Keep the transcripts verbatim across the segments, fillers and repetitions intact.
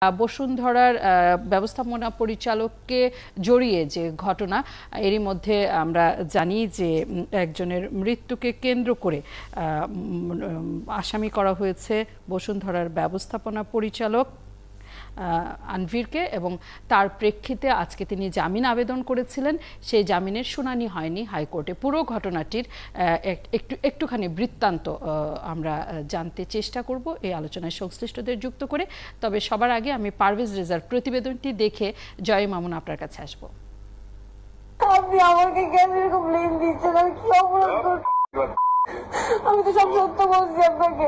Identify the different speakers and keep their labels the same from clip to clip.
Speaker 1: বসুন্ধরার ব্যবস্থাপনা পরিচালককে জড়িয়ে যে ঘটনা, এরই মধ্যে আমরা জানি যে একজনের মৃত্যুকে কেন্দ্র করে আসামি করা হয়েছে বসুন্ধরার ব্যবস্থাপনা পরিচালক আনভীরকে, এবং তার প্রেক্ষিতে আজকে তিনি জামিন আবেদন করেছিলেন। সেই জামিনের শুনানি হয়নি হাইকোর্টে। পুরো ঘটনাটির একটু একটুখানি বৃত্তান্ত আমরা জানতে চেষ্টা করব এই আলোচনায় সংশ্লিষ্টদের যুক্ত করে। তবে সবার আগে আমি পারভেজ রেজার প্রতিবেদনটি দেখে জয় মামুন আপনার কাছে আসবো।
Speaker 2: আপনি আমাকে কেন এরকম ব্লেম দিচ্ছেন? আমি কি অপরাধ করছি? আমি তো সব সত্য বলছি আপনাকে।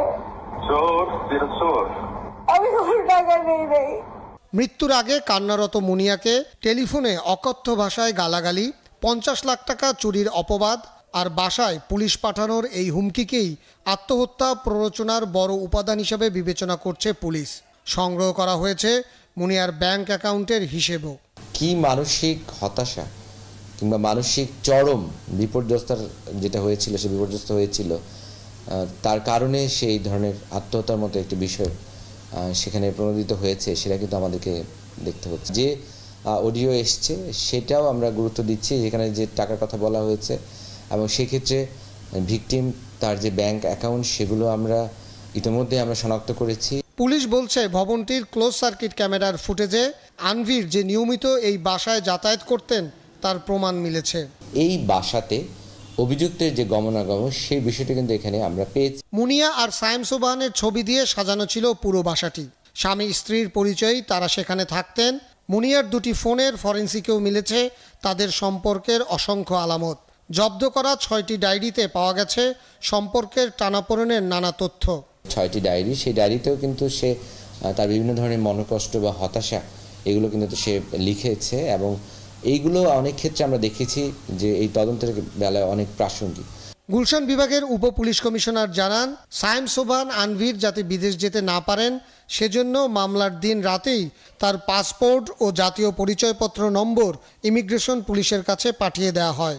Speaker 2: আমি কোনো টাকা নেই নাই।
Speaker 3: মৃত্যুর আগে কান্নারত মুনিয়াকে টেলিফোনে অকথ্য ভাষায় গালাগালি, পঞ্চাশ লাখ টাকা চুরির অপবাদ আর বাসায় পুলিশ পাঠানোর এই হুমকিকেই আত্মহত্যা প্ররোচনার বড় উপাদান হিসেবে বিবেচনা করছে পুলিশ। সংগ্রহ করা হয়েছে মুনিয়ার ব্যাংক অ্যাকাউন্টের হিসেবও।
Speaker 4: কি মানসিক হতাশা কিংবা মানসিক চরম বিপর্যস্তার যেটা হয়েছিল, সে বিপর্যস্ত হয়েছিল, তার কারণে সেই ধরনের আত্মহত্যার মতো একটি বিষয় সেখানে প্রণোদিত হয়েছে, সেটা কিন্তু আমাদেরকে দেখতে হচ্ছে। যে অডিও এসছে সেটাও আমরা গুরুত্ব দিচ্ছি, যেখানে যে টাকার কথা বলা হয়েছে, এবং সেক্ষেত্রে ভিকটিম তার যে ব্যাংক অ্যাকাউন্ট সেগুলো আমরা ইতিমধ্যে আমরা শনাক্ত করেছি।
Speaker 3: পুলিশ বলছে ভবনটির ক্লোজ সার্কিট ক্যামেরার ফুটেজে আনভীর যে নিয়মিত এই বাসায় যাতায়াত করতেন তার প্রমাণ মিলেছে।
Speaker 4: এই বাসাতে অভিযুক্তের যে গমনাগমন সেই বিষয়টি কিন্তু এখানে আমরা পেয়েছি।
Speaker 3: মুনিয়া আর সায়েম সোবহানের ছবি দিয়ে সাজানো ছিল পুরো বাসাটি। স্বামী স্ত্রীর পরিচয় তারা সেখানে থাকতেন। মুনিয়ার দুটি ফোনের ফরেন্সিকেও মিলেছে তাদের সম্পর্কের অসংখ্য আলামত। জব্দ করা ছয়টি ডায়েরিতে পাওয়া গেছে সম্পর্কের টানাপোড়েনের নানা তথ্য।
Speaker 4: ছয়টি ডায়েরি, সেই ডায়েরিতেও কিন্তু সে তার বিভিন্ন ধরনের মনোকষ্ট বা হতাশা এগুলো কিন্তু সে লিখেছে, এবং এইগুলো অনেক ক্ষেত্রে আমরা দেখেছি যে এই তদন্তের বেলায় অনেক প্রাসঙ্গিক।
Speaker 3: গুলশান বিভাগের উপ পুলিশ কমিশনার জানান, সায়েম সোবহান আনভীর যাতে বিদেশ যেতে না পারেন সেজন্য মামলার দিন রাতেই তার পাসপোর্ট ও জাতীয় পরিচয়পত্র নম্বর ইমিগ্রেশন পুলিশের কাছে পাঠিয়ে দেওয়া হয়।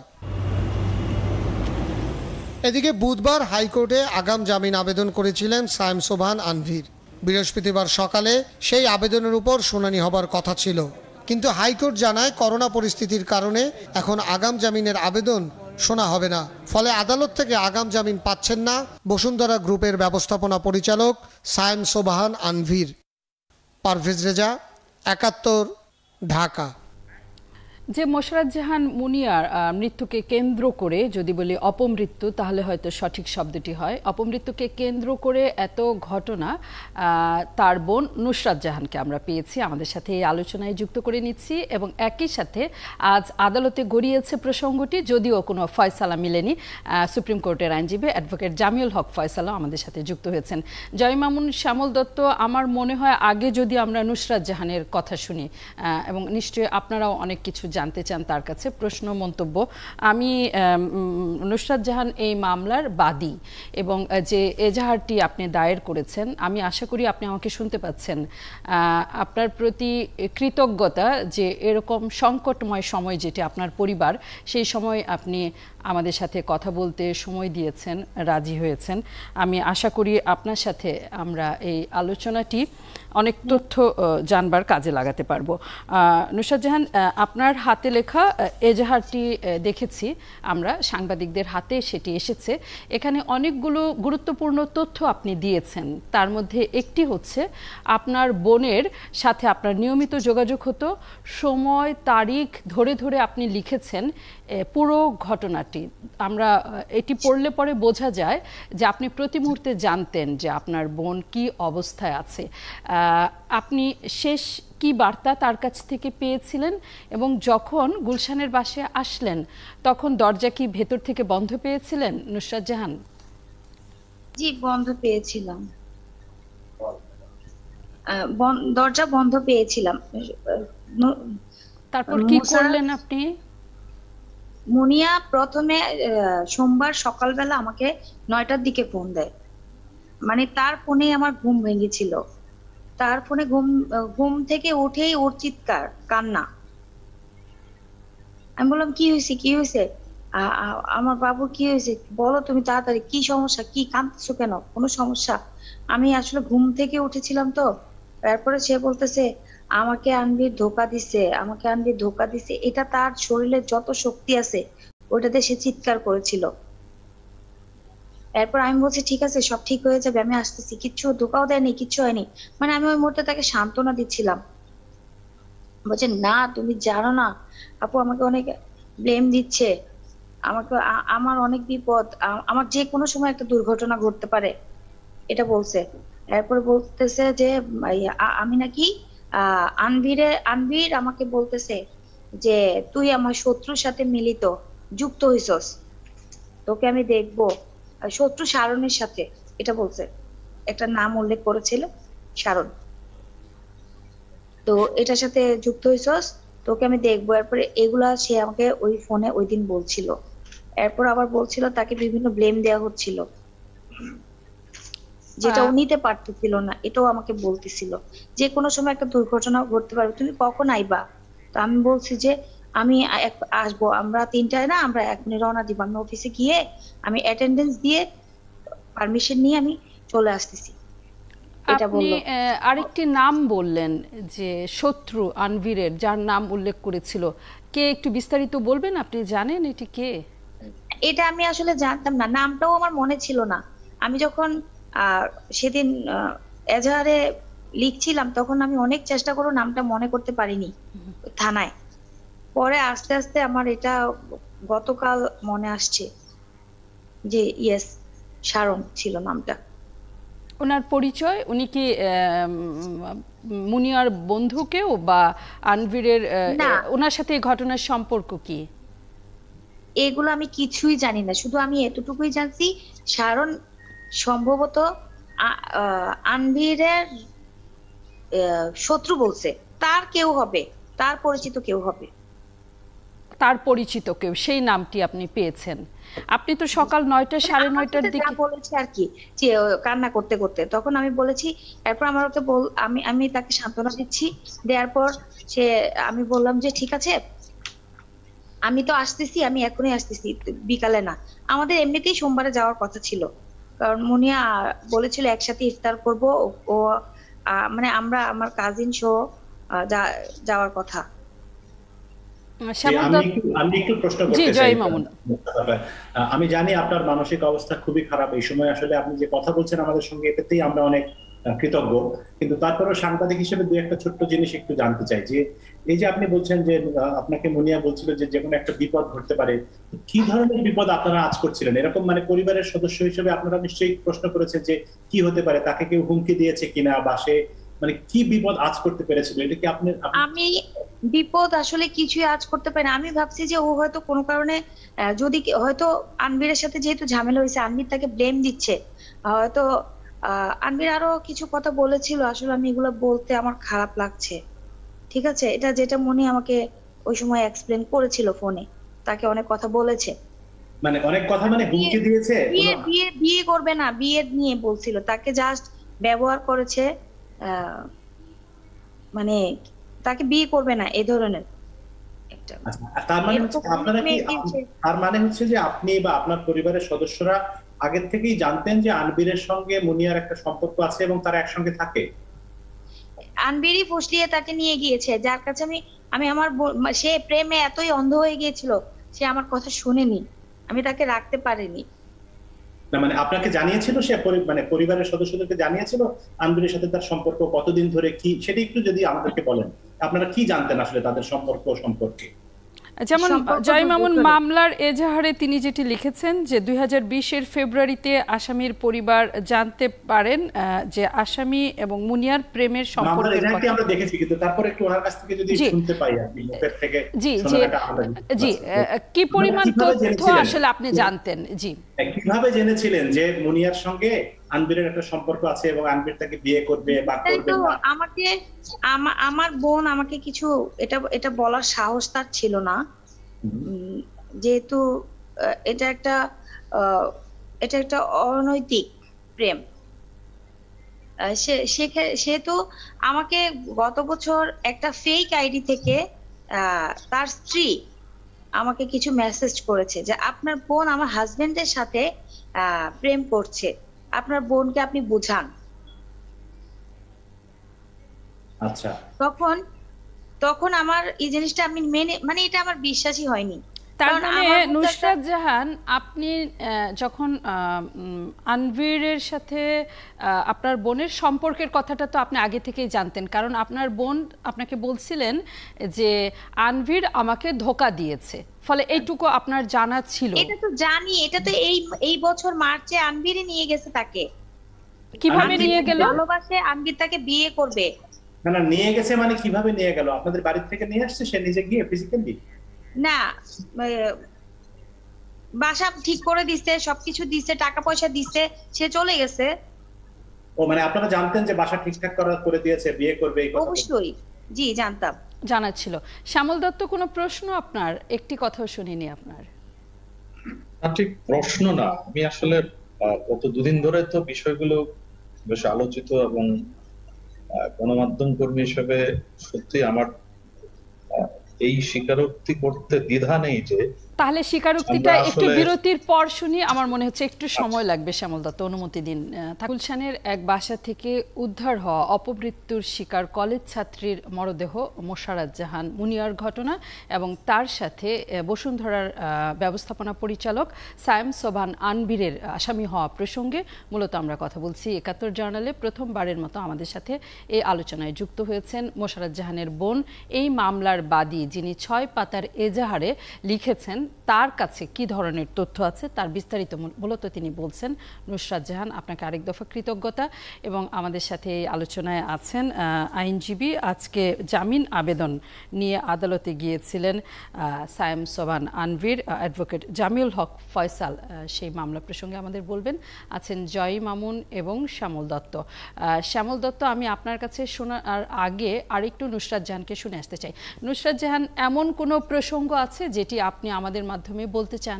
Speaker 3: এদিকে বুধবার হাইকোর্টে আগাম জামিন আবেদন করেছিলেন সায়েম সোবহান আনভীর। বৃহস্পতিবার সকালে সেই আবেদনের উপর শুনানি হবার কথা ছিল, কিন্তু হাইকোর্ট জানায় করোনা পরিস্থিতির কারণে এখন আগাম জামিনের আবেদন শোনা হবে না। ফলে আদালত থেকে আগাম জামিন পাচ্ছেন না বসুন্ধরা গ্রুপের ব্যবস্থাপনা পরিচালক সায়েম সোবহান আনভীর। পারভেজ রেজা, একাত্তর, ঢাকা।
Speaker 1: যে মোশাররত জাহান মুনিয়ার মৃত্যুকে কেন্দ্র করে যদি বলি অপমৃত্যু, তাহলে হয়তো সঠিক শব্দটি হয়। অপমৃত্যুকে কেন্দ্র করে এত ঘটনা, তার বোন নুসরাত জাহানকে আমরা পেয়েছি, আমাদের সাথে এই আলোচনায় যুক্ত করে নিচ্ছি, এবং একই সাথে আজ আদালতে গড়িয়েছে প্রসঙ্গটি, যদিও কোনো ফয়সালা মিলেনি। সুপ্রিম কোর্টের আইনজীবী অ্যাডভোকেট জামিউল হক ফয়সালা আমাদের সাথে যুক্ত হয়েছেন। জয় মামুন, শ্যামল দত্ত, আমার মনে হয় আগে যদি আমরা নুসরাত জাহানের কথা শুনি, এবং নিশ্চয়ই আপনারাও অনেক কিছু জানতে চান তার কাছে, প্রশ্ন মন্তব্য। আমি নুসরাত জাহান এই মামলার বাদী, এবং যে এজাহারটি আপনি দায়ের করেছেন, আমি আশা করি আপনি আমাকে শুনতে পাচ্ছেন। আপনার প্রতি কৃতজ্ঞতা যে এরকম সংকটময় সময় যেটি আপনার পরিবার, সেই সময় আপনি আমাদের সাথে কথা বলতে সময় দিয়েছেন, রাজি হয়েছেন। আমি আশা করি আপনার সাথে আমরা এই আলোচনাটি অনেক তথ্য জানবার কাজে লাগাতে পারবো। নুসরাত জাহান, আপনার হাতে লেখা এজাহারটি দেখেছি আমরা, সাংবাদিকদের হাতে সেটি এসেছে। এখানে অনেকগুলো গুরুত্বপূর্ণ তথ্য আপনি দিয়েছেন। তার মধ্যে একটি হচ্ছে আপনার বোনের সাথে আপনার নিয়মিত যোগাযোগ হতো, সময় তারিখ ধরে ধরে আপনি লিখেছেন পুরো ঘটনাটি। আমরা এটি পড়লে পরে বোঝা যায় যে আপনি প্রতি মুহূর্তে জানতেন যে আপনার বোন কি অবস্থায় আছে। আপনি শেষ কি বার্তা তার কাছ থেকে পেয়েছিলেন, এবং যখন গুলশানের বাসায় আসলেন তখন দরজা কি ভেতর থেকে বন্ধ পেয়েছিলেন নুসরাত জাহান?
Speaker 5: জি, বন্ধ পেয়েছিলাম, দরজা বন্ধ পেয়েছিলাম।
Speaker 1: তারপর কি করলেন আপনি?
Speaker 5: মুনিয়া প্রথমে সোমবার সকালবেলা আমাকে নয়টার দিকে ফোন দেয়, মানে তার ফোনে আমার ঘুম ভেঙেছিল। তার ফোনে ঘুম ঘুম থেকে উঠেই ওর চিৎকার, কান্না। আমি বললাম কি হয়েছে কি হয়েছে আমার বাবুর কি হয়েছে, বলো তুমি তাড়াতাড়ি, কি সমস্যা, কি কাঁদছো কেন, কোনো সমস্যা? আমি আসলে ঘুম থেকে উঠেছিলাম তো তারপরে সে বলতেছে আমাকে আনবির ধোকা দিছে, আমাকে আনবির ধোকা দিছে। এটা তার শরীরে যত শক্তি আছে ওটাতে সে চিৎকার করেছিল। এরপর আমি বলছি ঠিক আছে সব ঠিক হয়ে যাবে, আমি আসতেছি, কিচ্ছু ধোকাও দেয়নি, কিচ্ছু হয়নি। মানে আমি ওই মুহূর্তে তাকে সান্ত্বনা দিচ্ছিলাম। বলছে না তুমি জানো না আপু আমাকে অনেক ব্লেম দিচ্ছে, আমাকে আমার অনেক বিপদ, আমার যে কোনো সময় একটা দুর্ঘটনা ঘটতে পারে, এটা বলছে। এরপর বলতেছে যে আমি নাকি আহ আনভিরে আনভির আমাকে বলতেছে যে তুই আমার শত্রুর সাথে মিলিত যুক্ত হইছস, তোকে আমি দেখবো, শত্রু শারণের সাথে, এটা বলছে। একটা নাম উল্লেখ করেছিল শারণ। তো এটার সাথে যুক্ত হইছস, তোকে আমি দেখবো। এরপরে এগুলা সে আমাকে ওই ফোনে ওই দিন বলছিল। এরপর আবার বলছিল তাকে বিভিন্ন ব্লেম দেওয়া হচ্ছিল, যেটা ও নিতে পারতেছিল না, এটাও আমাকে বলতেছিল যে কোনো সময় একটা দুর্ঘটনা ঘটতে পারবে, তুমি কখন আইবা? তো আমি বলছি যে আমি আসবো, আমরা তিনটায় না আমরা এখনই রওনা দিব, আমি অফিসে গিয়ে আমি অ্যাটেন্ডেন্স দিয়ে পারমিশন নিয়ে আমি চলে আসতেছি।
Speaker 1: আপনি আরেকটি নাম বললেন যে শত্রু আনভিরের, যার নাম উল্লেখ করেছিল, কে একটু বিস্তারিত বলবেন? আপনি জানেন এটি কে?
Speaker 5: এটা আমি আসলে জানতাম না, নামটাও আমার মনে ছিল না। আমি যখন আহ সেদিন এজাহারে লিখছিলাম তখন আমি অনেক চেষ্টা করে নামটা মনে করতে পারিনি থানায়। পরে আস্তে আস্তে আমার এটা গতকাল মনে আসছে যে ইয়েস শারণ ছিল নামটা।
Speaker 1: ওনার পরিচয়, উনি কি মুনিয়ার বন্ধু কেউ বা আনভিরের, ওনার সাথে এই ঘটনার সম্পর্ক কি?
Speaker 5: এগুলো আমি কিছুই জানি না, শুধু আমি এতটুকুই জানছি শারণ সম্ভবত আনভিরের শত্রু বলছে, তার কেউ হবে, তার পরিচিত কেউ হবে,
Speaker 1: তার পরিচিত কেউ, সেই নামটি আপনি পেয়েছেন। আপনি তো সকাল নয়টা সাড়ে নয়টার দিকে
Speaker 5: বলেছে আর কি, যে কান্না করতে করতে, তখন আমি বলেছি। এরপর আমার ওকে বল আমি আমি তাকে সান্ত্বনা দিচ্ছি, দেওয়ার পর সে আমি বললাম যে ঠিক আছে আমি তো আসতেছি, আমি এখনই আসতেছি, বিকালে না। আমাদের এমনিতেই সোমবারে যাওয়ার কথা ছিল, কারণ মুনিয়া বলেছিল একসাথে ইফতার করব, ও মানে আমরা আমার কাজিন সহ যাওয়ার কথা।
Speaker 6: আমি একটু প্রশ্ন করতে চাই। আমি জানি আপনার মানসিক অবস্থা খুবই খারাপ এই সময়, আসলে আপনি যে কথা বলছেন আমাদের সঙ্গে এটাতেই আমরা অনেক কৃতজ্ঞ, কিন্তু তারপরেও সাংবাদিক হিসেবে দুই একটা ছোট্ট জিনিস একটু জানতে চাই। যে এই যে আপনি বলছেন যে আপনাকে মুনিয়া বলছিল যে যে কোনো একটা বিপদ ঘটতে পারে, কি ধরনের বিপদ আপনারা আজ করছিলেন? এরকম মানে পরিবারের সদস্য হিসেবে আপনারা নিশ্চয়ই প্রশ্ন করেছেন যে কি হতে পারে, তাকে কেউ হুমকি দিয়েছে কিনা, বা সে মানে কি বিপদ আজ করতে পেরেছিল? এটা কি আপনি?
Speaker 5: আমি বিপদ আসলে কিছুই আজ করতে পারি না। আমি ভাবছি যে ও হয়তো কোনো কারণে, যদি হয়তো আনবিরের সাথে যেহেতু ঝামেলা হয়েছে, আনবির তাকে ব্লেম দিচ্ছে, হয়তো আহ আনবির আরো কিছু কথা বলেছিল, আসলে আমি এগুলো বলতে আমার খারাপ লাগছে। ঠিক আছে, এটা যেটা মনে আমাকে ওই সময় এক্সপ্লেন করেছিল ফোনে, তাকে অনেক কথা বলেছে,
Speaker 6: মানে অনেক কথা, মানে হুমকি দিয়েছে,
Speaker 5: বিয়ে বিয়ে বিয়ে করবে না, বিয়ে নিয়ে বলছিল, তাকে জাস্ট ব্যবহার করেছে, আহ মানে তাকে বিয়ে করবে না এই ধরনের একটা।
Speaker 6: তার মানে আপনারা কি, তার মানে হচ্ছে যে আপনি বা আপনার পরিবারের সদস্যরা আগে থেকেই জানতেন যে আনবিরের সঙ্গে মুনিয়ার একটা সম্পর্ক আছে এবং তারা একসঙ্গে থাকে?
Speaker 5: আনবিরই ফুসলিয়ে তাকে নিয়ে গিয়েছে, যার কাছে আমি আমি আমার সে প্রেমে এতই অন্ধ হয়ে গিয়েছিল, সে আমার কথা শুনেনি, আমি তাকে রাখতে পারিনি।
Speaker 6: না মানে আপনাকে জানিয়েছিল সে, মানে পরিবারের সদস্যদেরকে জানিয়েছিল আনবিরের সাথে তার সম্পর্ক কতদিন ধরে, কি সেটা একটু যদি আমাদেরকে বলেন, আপনারা কি জানতেন আসলে তাদের সম্পর্ক সম্পর্কে?
Speaker 1: যেমন জয় মামুন মামলার এজাহারে তিনি যেটি লিখেছেন যে দুই হাজার বিশের ফেব্রুয়ারিতে আসামির পরিবার জানতে পারেন যে আসামি এবং মুনিয়ার প্রেমের সম্পর্কের কথা
Speaker 6: আমরা দেখেছি, কিন্তু তারপর একটু ওনার কাছ থেকে যদি শুনতে পাই আপনি মুখের থেকে।
Speaker 1: জি জি জি কি পরিমাণ তথ্য আসলে আপনি জানতেন? জি,
Speaker 6: কিভাবে জেনেছিলেন যে মুনিয়ার সঙ্গে আনবিরের একটা সম্পর্ক আছে এবং আনবির তাকে বিয়ে করবে বা করবে না?
Speaker 5: আমাকে আমার বোন আমাকে কিছু এটা এটা বলার সাহস তার ছিল না, যেহেতু এটা একটা এটা একটা অনৈতিক প্রেম। সে সেহেতু আমাকে গত বছর একটা ফেক আইডি থেকে তার স্ত্রী আমাকে কিছু মেসেজ করেছে যে আপনার বোন আমার হাজবেন্ডের সাথে আহ প্রেম করছে, আপনার বোনকে আপনি বুঝান।
Speaker 6: আচ্ছা,
Speaker 5: তখন তখন আমার এই জিনিসটা আমি মেনে মানে এটা আমার বিশ্বাসই হয়নি।
Speaker 1: তার
Speaker 5: কারণ
Speaker 1: মানে
Speaker 5: আমার মধ্যে
Speaker 1: নুসরাত
Speaker 5: একটা-
Speaker 1: জাহান, আপনি আহ, যখন আহ, উম, আনভীরের সাথে আহ, আপনার বোনের সম্পর্কের কথাটা তো আপনি আগে থেকেই জানতেন, কারণ আপনার বোন আপনাকে বলছিলেন যে আনভীর আমাকে ধোঁকা দিয়েছে, ফলে এইটুকু আপনার জানা ছিল।
Speaker 5: এটা তো জানি, এটা তো এই এই বছর মার্চে আনবীরই নিয়ে গেছে তাকে।
Speaker 1: কিভাবে
Speaker 5: আনবীর
Speaker 1: নিয়ে
Speaker 5: তাকে
Speaker 1: গেল?
Speaker 5: ভালোবাসে, আনবীর তাকে বিয়ে করবে।
Speaker 6: না না, নিয়ে গেছে মানে কিভাবে নিয়ে গেল? আপনাদের বাড়ি থেকে নিয়ে আসছে সে নিজে গিয়ে ফিজিক্যালি?
Speaker 5: না, আহ, বাসা ঠিক করে দিছে, সবকিছু দিছে, টাকা পয়সা দিছে, সে চলে গেছে।
Speaker 6: ও মানে আপনারা জানতেন যে বাসা ঠিকঠাক করা করে দিয়েছে, বিয়ে করবে এই কথা?
Speaker 5: অবশ্যই, জি জানতাম।
Speaker 1: জানা ছিল। শ্যামল দত্ত, কোনো প্রশ্ন আপনার? একটি কথাও শুনিনি আপনার।
Speaker 7: না, ঠিক প্রশ্ন না, আমি আসলে আহ, গত দুদিন ধরে তো বিষয়গুলো বেশ আলোচিত এবং আহ, গণমাধ্যম কর্মী হিসেবে সত্যি আমার আহ, এই স্বীকারোক্তি করতে দ্বিধা নেই যে
Speaker 1: তাহলে স্বীকারোক্তিটা
Speaker 7: আমরা
Speaker 1: একটু
Speaker 7: আসলে-
Speaker 1: বিরতির পর শুনি, আমার মনে হচ্ছে একটু সময় লাগবে। শ্যামল দত্ত, অনুমতি দিন। আহ, গুলশানের এক বাসা থেকে উদ্ধার হওয়া অপমৃত্যুর শিকার কলেজ ছাত্রীর মরদেহ মোশাররত জাহান মুনিয়ার ঘটনা এবং তার সাথে আহ, বসুন্ধরার আহ, ব্যবস্থাপনা পরিচালক সায়েম সোবহান আনভীরের আসামি হওয়া প্রসঙ্গে মূলত আমরা কথা বলছি। একাত্তর জার্নালে প্রথমবারের মতো আমাদের সাথে এই আলোচনায় যুক্ত হয়েছেন মোশাররত জাহানের বোন, এই মামলার বাদী, যিনি ছয় পাতার এজাহারে লিখেছেন তার কাছে কি ধরনের তথ্য আছে তার বিস্তারিত মূলত তিনি বলছেন। নুসরাত জাহান, আপনাকে আরেক দফা কৃতজ্ঞতা। এবং আমাদের সাথে এই আলোচনায় আছেন আইনজীবী, আজকে জামিন আবেদন নিয়ে আদালতে গিয়েছিলেন সায়েম সোবহান আনভীর, অ্যাডভোকেট জামিউল হক ফয়সাল সেই মামলা প্রসঙ্গে আমাদের বলবেন। আছেন জয়ী মামুন এবং শ্যামল দত্ত। শ্যামল দত্ত, আমি আপনার কাছে শোনার আগে আরেকটু নুসরাত জাহানকে শুনে আসতে চাই। নুসরাত জাহান, এমন কোনো প্রসঙ্গ আছে যেটি আপনি আমাদের মাধ্যমে বলতে চান?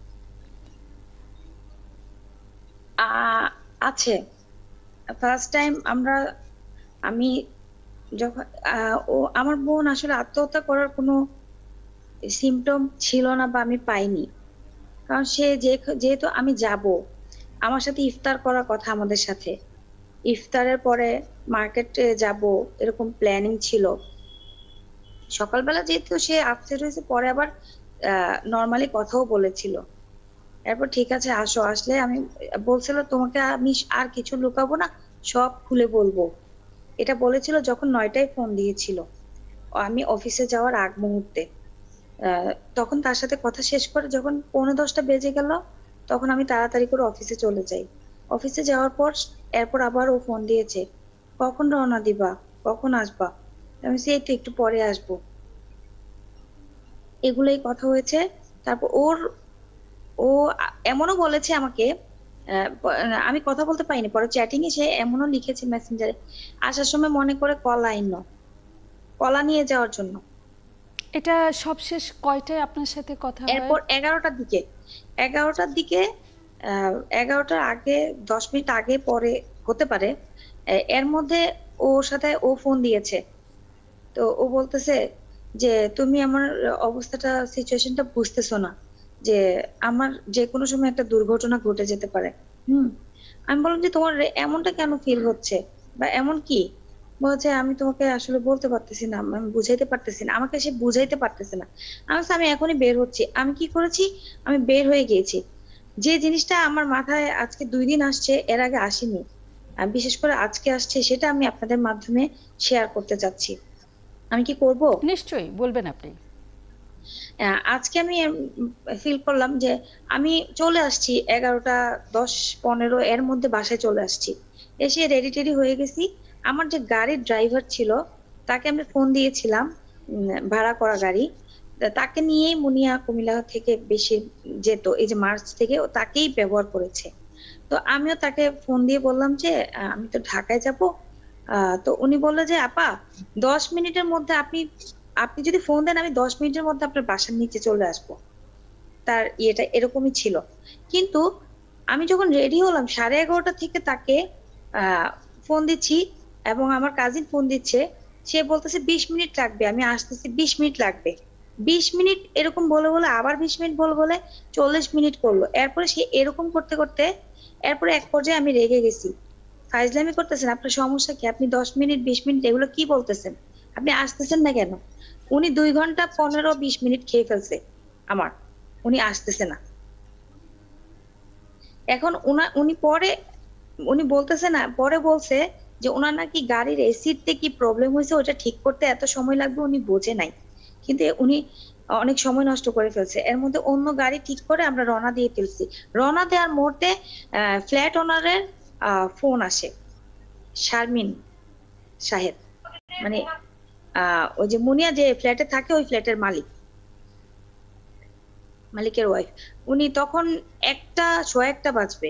Speaker 5: আছে। ফার্স্ট টাইম আমরা আমি যখন ও আমার বোন আসলে আত্মহত্যা করার কোনো সিমটম ছিল না বা আমি পাইনি, কারণ সে যেহেতু আমি যাব, আমার সাথে ইফতার করার কথা, আমাদের সাথে ইফতারের পরে মার্কেটে যাব এরকম প্ল্যানিং ছিল। সকালবেলা যেহেতু সে আপসেট হয়েছে, পরে আবার নর্মালি কথাও বলেছিল। এরপর ঠিক আছে আসো, আসলে আমি বলছিল তোমাকে আমি আর কিছু লুকাবো না, সব খুলে বলবো, এটা বলেছিল যখন নয়টায় ফোন দিয়েছিল আমি অফিসে যাওয়ার আগ মুহূর্তে। তখন তার সাথে কথা শেষ করে যখন পৌনে দশটা বেজে গেল, তখন আমি তাড়াতাড়ি করে অফিসে চলে যাই। অফিসে যাওয়ার পর এরপর আবার ও ফোন দিয়েছে, কখন রওনা দিবা, কখন আসবা? আমি সেই তো একটু পরে আসবো। এগুলোই কথা হয়েছে। তারপর ওর ও এমনও বলেছে আমাকে, আমি কথা বলতে পাইনি, পরে চ্যাটিং এ সে এমনও লিখেছে মেসেঞ্জারে, আসার সময় মনে করে কলা আইনো, কলা নিয়ে যাওয়ার জন্য।
Speaker 1: এটা সবশেষ কয়টায় আপনার সাথে কথা হয়?
Speaker 5: এরপর এগারোটার দিকে এগারোটার দিকে এগারোটার আগে দশ মিনিট আগে পরে হতে পারে। এর মধ্যে ওর সাথে ও ফোন দিয়েছে, তো ও বলতেছে যে তুমি আমার অবস্থাটা, সিচুয়েশনটা বুঝতেছো না, যে আমার যে কোনো সময় একটা দুর্ঘটনা ঘটে যেতে পারে। হুম আমি বললাম যে তোমার এমনটা কেন ফিল হচ্ছে বা এমন কি? বলছে আমি তোমাকে আসলে বলতে পারতেছি না, আমি বুঝাইতে পারতেছি না, আমাকে সে বুঝাইতে পারতেছে না। আমি আমি এখনই বের হচ্ছি। আমি কি করেছি, আমি বের হয়ে গিয়েছি। যে জিনিসটা আমার মাথায় আজকে দুই দিন আসছে, এর আগে আসেনি, বিশেষ করে আজকে আসছে, সেটা আমি আপনাদের মাধ্যমে শেয়ার করতে চাচ্ছি। আমি কি করব?
Speaker 1: নিশ্চয়ই বলবেন আপনি।
Speaker 5: আজকে আমি ফিল করলাম যে আমি চলে আসছি এগারোটা দশ পনেরো এর মধ্যে বাসায় চলে আসছি। এসে রেডি টেডি হয়ে গেছি। আমার যে গাড়ির ড্রাইভার ছিল তাকে আমি ফোন দিয়েছিলাম, ভাড়া করা গাড়ি, তাকে নিয়েই মুনিয়া কুমিল্লা থেকে বেশি যেত, এই যে মার্চ থেকে তাকেই ব্যবহার করেছে। তো আমিও তাকে ফোন দিয়ে বললাম যে আমি তো ঢাকায় যাব। আহ তো উনি বললো যে আপা দশ মিনিটের মধ্যে আপনি আপনি যদি ফোন দেন আমি দশ মিনিটের মধ্যে আপনার বাসার নিচে চলে আসব। তার ইয়েটা এরকমই ছিল। কিন্তু আমি যখন রেডি হলাম সাড়ে এগারোটা থেকে তাকে আহ ফোন দিচ্ছি এবং আমার কাজিন ফোন দিচ্ছে, সে বলতেছে বিশ মিনিট লাগবে, আমি আসতেছি, বিশ মিনিট লাগবে। বিশ মিনিট এরকম বলে বলে আবার বিশ মিনিট বলে বলে চল্লিশ মিনিট করলো। এরপরে সে এরকম করতে করতে এরপরে এক পর্যায়ে আমি রেগে গেছি। ফাইজলামি করতেছেন, আপনার সমস্যা কি? আপনি দশ মিনিট বিশ মিনিট এগুলো কি বলতেছেন? আপনি আসতেছেন না কেন? উনি দুই ঘন্টা পনেরো বিশ মিনিট খেয়ে ফেলছে আমার, উনি আসতেছে না। এখন উনা উনি পরে উনি বলতেছে না, পরে বলছে যে ওনার নাকি গাড়ির এসিতে কি প্রবলেম হয়েছে, ওটা ঠিক করতে এত সময় লাগবে উনি বোঝে নাই, কিন্তু উনি অনেক সময় নষ্ট করে ফেলছে। এর মধ্যে অন্য গাড়ি ঠিক করে আমরা রওনা দিয়ে ফেলছি। রওনা দেওয়ার মুহূর্তে ফ্ল্যাট ওনারের ফোন আসে, শারমিন সাহেব, মানে আহ ওই যে মুনিয়া যে ফ্ল্যাটে থাকে ওই ফ্ল্যাটের মালিক, মালিকের ওয়াইফ। উনি তখন একটা সোয়া একটা বাজবে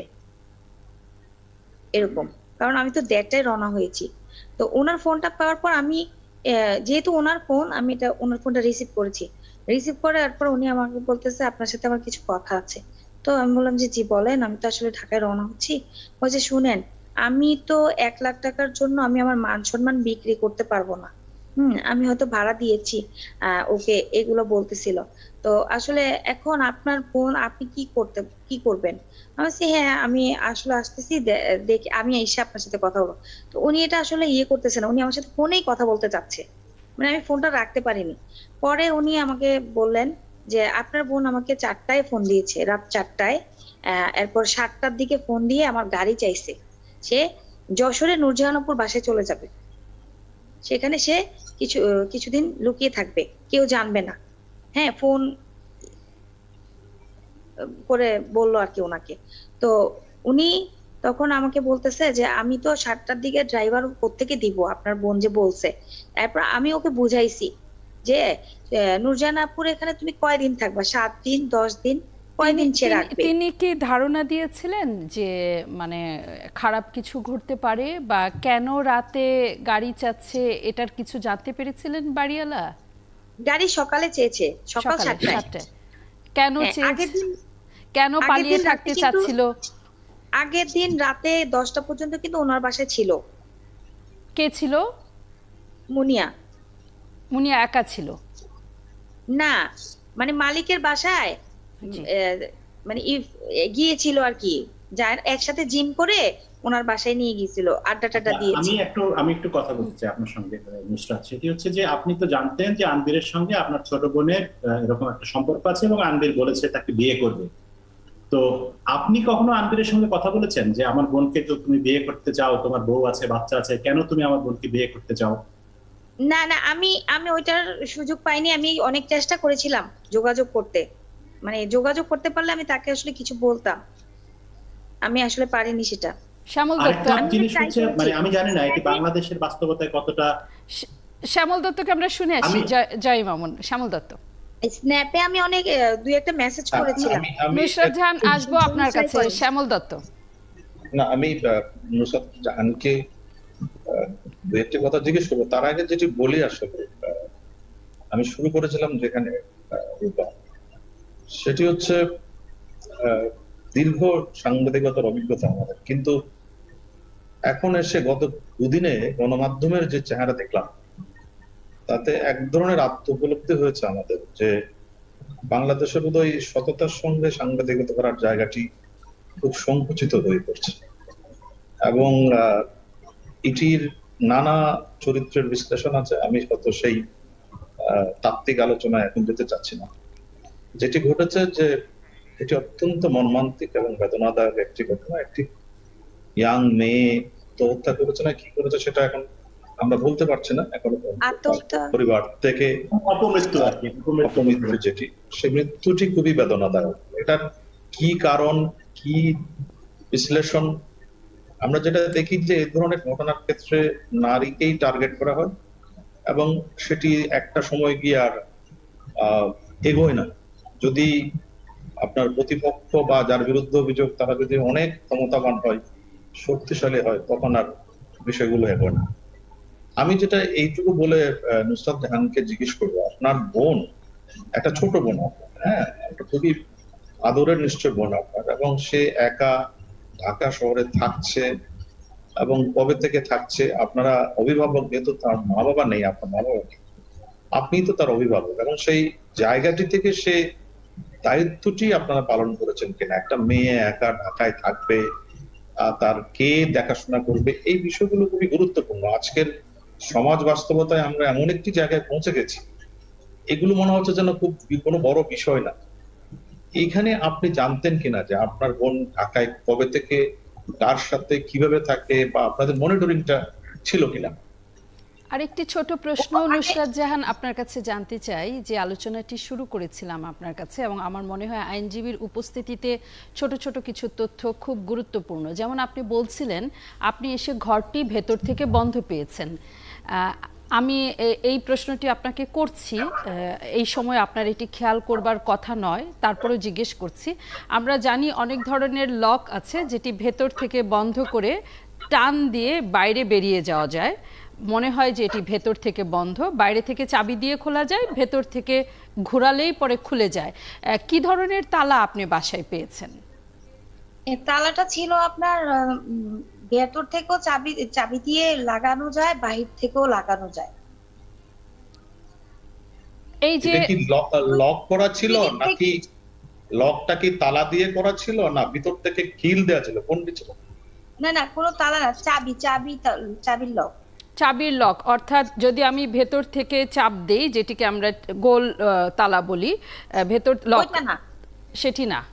Speaker 5: এরকম, কারণ আমি তো দেড়টায় রওনা হয়েছি। তো ওনার ফোনটা পাওয়ার পর আমি যেহেতু ওনার ফোন, আমি এটা ওনার ফোনটা রিসিভ করেছি। রিসিভ করার পর উনি আমাকে বলতেছে আপনার সাথে আমার কিছু কথা আছে। তো আমি বললাম যে জি বলেন, আমি তো আসলে ঢাকায় রওনা হচ্ছি। বলছে শুনেন, আমি তো এক লাখ টাকার জন্য আমি আমার মান সম্মান বিক্রি করতে পারবো না। হম আমি হয়তো ভাড়া দিয়েছি আহ ওকে, এগুলো বলতেছিল। তো আসলে এখন আপনার বোন, আপনি কি করতে কি করবেন? আমি বলছি হ্যাঁ আমি আসলে আসতেছি, দেখি আমি এসে আপনার সাথে কথা বলবো। তো উনি এটা আসলে ইয়ে করতেছে না, উনি আমার সাথে ফোনেই কথা বলতে চাচ্ছে, মানে আমি ফোনটা রাখতে পারিনি। পরে উনি আমাকে বললেন যে আপনার বোন আমাকে চারটায় ফোন দিয়েছে, রাত চারটায়। আহ এরপর সাতটার দিকে ফোন দিয়ে আমার গাড়ি চাইছে, সে যশোরে নূরজাহানপুর বাসায় চলে যাবে, সেখানে সে কিছু কিছুদিন লুকিয়ে থাকবে, কেউ জানবে না। হ্যাঁ ফোন করে বললো আর কি ওনাকে। তো উনি তখন আমাকে বলতেছে যে আমি তো সাতটার দিকে ড্রাইভার কোত্থেকে দিব, আপনার বোন যে বলছে। তারপর আমি ওকে বুঝাইছি যে নূরজাহানপুর এখানে তুমি কয়দিন থাকবা, সাত দিন দশ দিন, কয়দিন সে রাখবে।
Speaker 1: তিনি কি ধারণা দিয়েছিলেন যে মানে খারাপ কিছু ঘটতে পারে, বা কেন রাতে গাড়ি চাচ্ছে এটার কিছু জানতে পেরেছিলেন বাড়িওয়ালা?
Speaker 5: গাড়ি সকালে চেয়েছে, সকাল সাতটায়।
Speaker 1: কেন চেয়েছে, কেন পালিয়ে থাকতে চাচ্ছিল?
Speaker 5: আগের দিন রাতে দশটা পর্যন্ত কিন্তু ওনার বাসায় ছিল।
Speaker 1: কে ছিল?
Speaker 5: মুনিয়া।
Speaker 1: মুনিয়া একা ছিল
Speaker 5: না, মানে মালিকের বাসায় মানে গিয়েছিল আর কি, যার একসাথে জিম করে ওনার বাসায় নিয়ে গিয়েছিল, আড্ডা টাড্ডা দিয়েছে।
Speaker 6: আমি একটু আমি একটু কথা বলতে চাই আপনার সঙ্গে নুসরাত। সেটি হচ্ছে যে আপনি তো জানতেন যে আনবীরের সঙ্গে আপনার ছোট বোনের এরকম একটা সম্পর্ক আছে এবং আনবীর বলেছে তাকে বিয়ে করবে। তো আপনি কখনো আনবীরের সঙ্গে কথা বলেছেন যে আমার বোনকে তো তুমি বিয়ে করতে চাও, তোমার বউ আছে বাচ্চা আছে, কেন তুমি আমার বোনকে বিয়ে করতে চাও?
Speaker 5: না না, আমি আমি ওইটার সুযোগ পাইনি। আমি অনেক চেষ্টা করেছিলাম যোগাযোগ করতে, মানে যোগাযোগ করতে পারলে আমি তাকে আসলে কিছু বলতাম, আমি আসলে পারিনি সেটা।
Speaker 1: শ্যামল দত্ত,
Speaker 6: মানে আমি জানি না এটি বাংলাদেশের বাস্তবতায় কতটা।
Speaker 1: শ্যামল দত্তকে আমরা শুনে আসি। জয় মামুন, শ্যামল দত্ত।
Speaker 5: স্ন্যাপে আমি অনেক দুই একটা মেসেজ করেছিলাম।
Speaker 1: নুসরাত জাহান, আসবো আপনার কাছে। শ্যামল দত্ত।
Speaker 7: না, আমি নুসরাত জাহানকে দু একটা কথা জিজ্ঞেস করবো, তার আগে যেটি বলি, আসলে আমি শুরু করেছিলাম যেখানে, সেটি হচ্ছে দীর্ঘ সাংবাদিকতার অভিজ্ঞতা আমাদের, কিন্তু এখন এসে গত দুদিনে গণমাধ্যমের যে চেহারা দেখলাম, তাতে এক ধরনের আত্মোপলব্ধি হয়েছে আমাদের যে বাংলাদেশে বোধহয় সততার সঙ্গে সাংবাদিকতা করার জায়গাটি খুব সংকুচিত হয়ে পড়ছে, এবং এটির নানা চরিত্রের বিশ্লেষণ আছে। আমি হয়তো সেই তাত্ত্বিক আলোচনায় এখন যেতে চাচ্ছি না। যেটি ঘটেছে যে এটি অত্যন্ত মর্মান্তিক এবং বেদনাদায়ক একটি ঘটনা। একটি ইয়াং মেয়ে তো হত্যা করেছে না কি করেছে সেটা এখন আমরা বলতে পারছি না, এখন পরিবার থেকে অপমৃত্যু যেটি, সেই মৃত্যুটি খুবই বেদনাদায়ক। এটার কি কারণ, কি বিশ্লেষণ, আমরা যেটা দেখি যে এই ধরনের ঘটনার ক্ষেত্রে নারীকেই টার্গেট করা হয় এবং সেটি একটা সময় গিয়ে আর আহ এগোয় না। যদি আপনার প্রতিপক্ষ বা যার বিরুদ্ধে অভিযোগ তারা যদি অনেক ক্ষমতাবান হয়, শক্তিশালী হয়, তখন আর বিষয়গুলো এগোয় না। আমি যেটা এইটুকু বলে নুসরাত জাহানকে জিজ্ঞেস করবো, আপনার বোন একটা ছোট বোন, হ্যাঁ একটা খুবই আদরের নিশ্চয় বোন আপনার, এবং সে একা ঢাকা শহরে থাকছে, এবং কবে থেকে থাকছে? আপনারা অভিভাবক, যেহেতু তার মা বাবা নেই, আপনার মা বাবা নেই, আপনি তো তার অভিভাবক, এবং সেই জায়গাটি থেকে সে দায়িত্বটি আপনারা পালন করেছেন কিনা? একটা মেয়ে একা ঢাকায় থাকবে, তার কে দেখাশোনা করবে, এই বিষয়গুলো খুবই গুরুত্বপূর্ণ। আজকের সমাজ বাস্তবতায় আমরা এমন একটি জায়গায় পৌঁছে গেছি, এগুলো মনে হচ্ছে যেন খুব কোনো বড় বিষয় না। এইখানে আপনি জানতেন কিনা যে আপনার বোন ঢাকায় কবে থেকে, কার সাথে, কিভাবে থাকে, বা আপনাদের মনিটরিংটা ছিল কিনা?
Speaker 1: আরেকটি ছোট প্রশ্ন নুসরাত জাহান আপনার কাছে জানতে চাই, যে আলোচনাটি শুরু করেছিলাম আপনার কাছে, এবং আমার মনে হয় আইনজীবীর উপস্থিতিতে ছোট ছোট কিছু তথ্য খুব গুরুত্বপূর্ণ। যেমন আপনি বলছিলেন আপনি এসে ঘরটি ভেতর থেকে বন্ধ পেয়েছেন। আমি এই প্রশ্নটি আপনাকে করছি, এই সময় আপনার এটি খেয়াল করবার কথা নয়, তারপরেও জিজ্ঞেস করছি। আমরা জানি অনেক ধরনের লক আছে যেটি ভেতর থেকে বন্ধ করে টান দিয়ে বাইরে বেরিয়ে যাওয়া যায়। মনে হয় যে এটি ভেতর থেকে বন্ধ, বাইরে থেকে চাবি দিয়ে খোলা যায়, ভেতর থেকে ঘোরালেই পরে খুলে যায়। কি ধরনের তালা আপনি বাসায় পেয়েছেন?
Speaker 5: তালাটা ছিল আপনার ভেতর থেকেও চাবি চাবি দিয়ে লাগানো যায়, বাহির থেকেও লাগানো যায়।
Speaker 7: এই যে কি লক করা ছিল নাকি লকটা কি তালা দিয়ে করা ছিল, না ভিতর থেকে কিল দেওয়া ছিল, কোনটি ছিল?
Speaker 5: না না, কোনো তালা না, চাবি চাবি চাবির লক।
Speaker 1: চাবির লক, অর্থাৎ যদি আমি ভেতর থেকে চাপ দেই, যেটিকে আমরা গোল তালা বলি, ভেতর লক
Speaker 5: না, সেটি না।